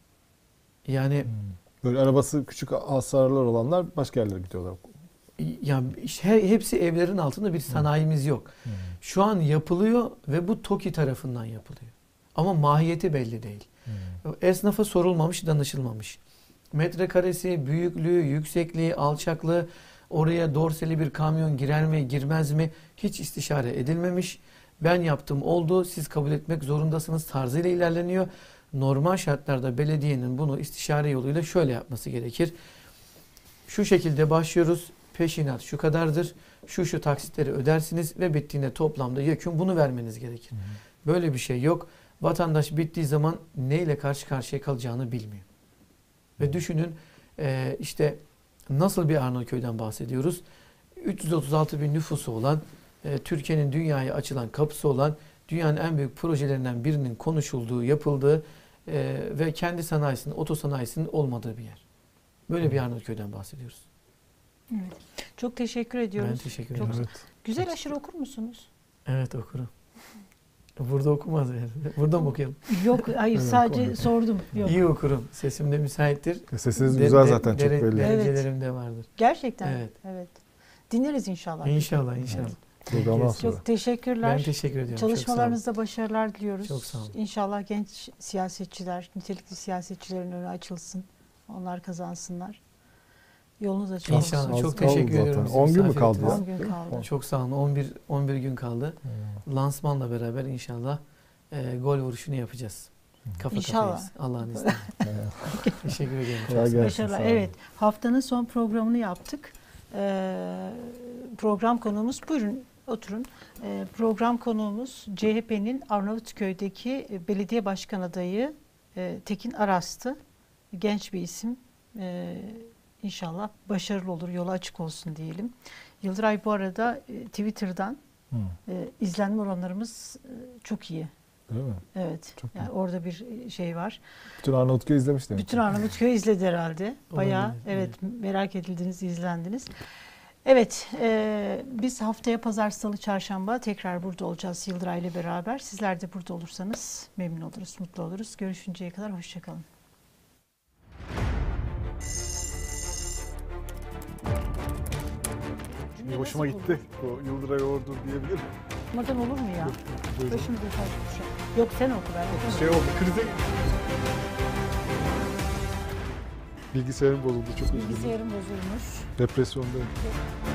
Yani Hmm. Böyle arabası küçük hasarlar olanlar başka yerlere gidiyorlar. ya işte hepsi evlerin altında, bir sanayimiz yok. Hmm. Şu an yapılıyor ve bu TOKİ tarafından yapılıyor. Ama mahiyeti belli değil. Hmm. Esnafa sorulmamış, danışılmamış. Metrekaresi, büyüklüğü, yüksekliği, alçaklığı, oraya dorseli bir kamyon girer mi, girmez mi hiç istişare edilmemiş. Ben yaptım, oldu, siz kabul etmek zorundasınız tarzıyla ilerleniyor. Normal şartlarda belediyenin bunu istişare yoluyla şöyle yapması gerekir. Şu şekilde başlıyoruz. Peşinat şu kadardır. Şu şu taksitleri ödersiniz ve bittiğinde toplamda yekün bunu vermeniz gerekir. Hı hı. Böyle bir şey yok. Vatandaş bittiği zaman neyle karşı karşıya kalacağını bilmiyor. Ve düşünün işte nasıl bir Arnavutköy'den bahsediyoruz. üç yüz otuz altı bin nüfusu olan, e, Türkiye'nin dünyaya açılan kapısı olan, dünyanın en büyük projelerinden birinin konuşulduğu, yapıldığı e, ve kendi sanayisinin, otosanayisinin olmadığı bir yer. Böyle bir Arnavutköy'den bahsediyoruz. Evet. Çok teşekkür ediyoruz. Ben teşekkür Çok ederim. Evet. güzel aşırı okur musunuz? Evet, okurum. Burada okumaz yani. Burada mı okuyalım? Yok, hayır Evet, sadece okurum. sordum. Yok. İyi okurum. Sesim de müsaittir. Sesiniz De- güzel de- zaten, çok dere- belli. Derecelerim de vardır. Gerçekten. Evet. Evet. Dinleriz inşallah. İnşallah, inşallah. Programdan sonra. Çok teşekkürler. Ben teşekkür ediyorum. Çalışmalarınızda başarılar diliyoruz. Çok sağ olun. İnşallah genç siyasetçiler, nitelikli siyasetçilerin önü açılsın. Onlar kazansınlar. Yolunuz açık Çok sağ olun. olsun. İnşallah. Az Çok teşekkür kaldı ediyorum zaten. bizi on gün mü misafir kaldı ettiğiniz ya? on gün kaldı. için. Çok sağ olun. on bir on bir gün kaldı. Lansmanla beraber inşallah e, gol vuruşunu yapacağız. Kafa İnşallah. kafayız. Allah'ın izniyle. Teşekkür ederim. Çok Kolay sağ olun. gelsin. Başarılar. sağ olun. Evet. Haftanın son programını yaptık. Ee, program konuğumuz, buyurun oturun. Ee, program konuğumuz C H P'nin Arnavutköy'deki e, belediye başkan adayı e, Tekin Aras'tı. Genç bir isim. Ee, İnşallah başarılı olur, yolu açık olsun diyelim. Yıldıray, bu arada e, Twitter'dan Hı. e, izlenme oranlarımız e, çok iyi. Değil mi? Evet. Çok Yani iyi. orada bir şey var. Bütün Arnavutköy izlemiş demek. Bütün Arnavutköy izledi herhalde. Bayağı Olabilir, evet, merak edildiniz, izlendiniz. Evet, e, biz haftaya pazar, salı, çarşamba tekrar burada olacağız Yıldıray ile beraber. Sizler de burada olursanız memnun oluruz, mutlu oluruz. Görüşünceye kadar hoşça kalın. Bir hoşuma gitti. O Yıldıray Ordu diyebilir. Madan olur mu ya? Buyurun. Başımıza taş düşer. Yok, sen oku, ben okumayayım. Şey oldu, krize Bilgisayarım bozuldu, çok üzüldüm. Bilgisayarım bozulmuş. Depresyondayım.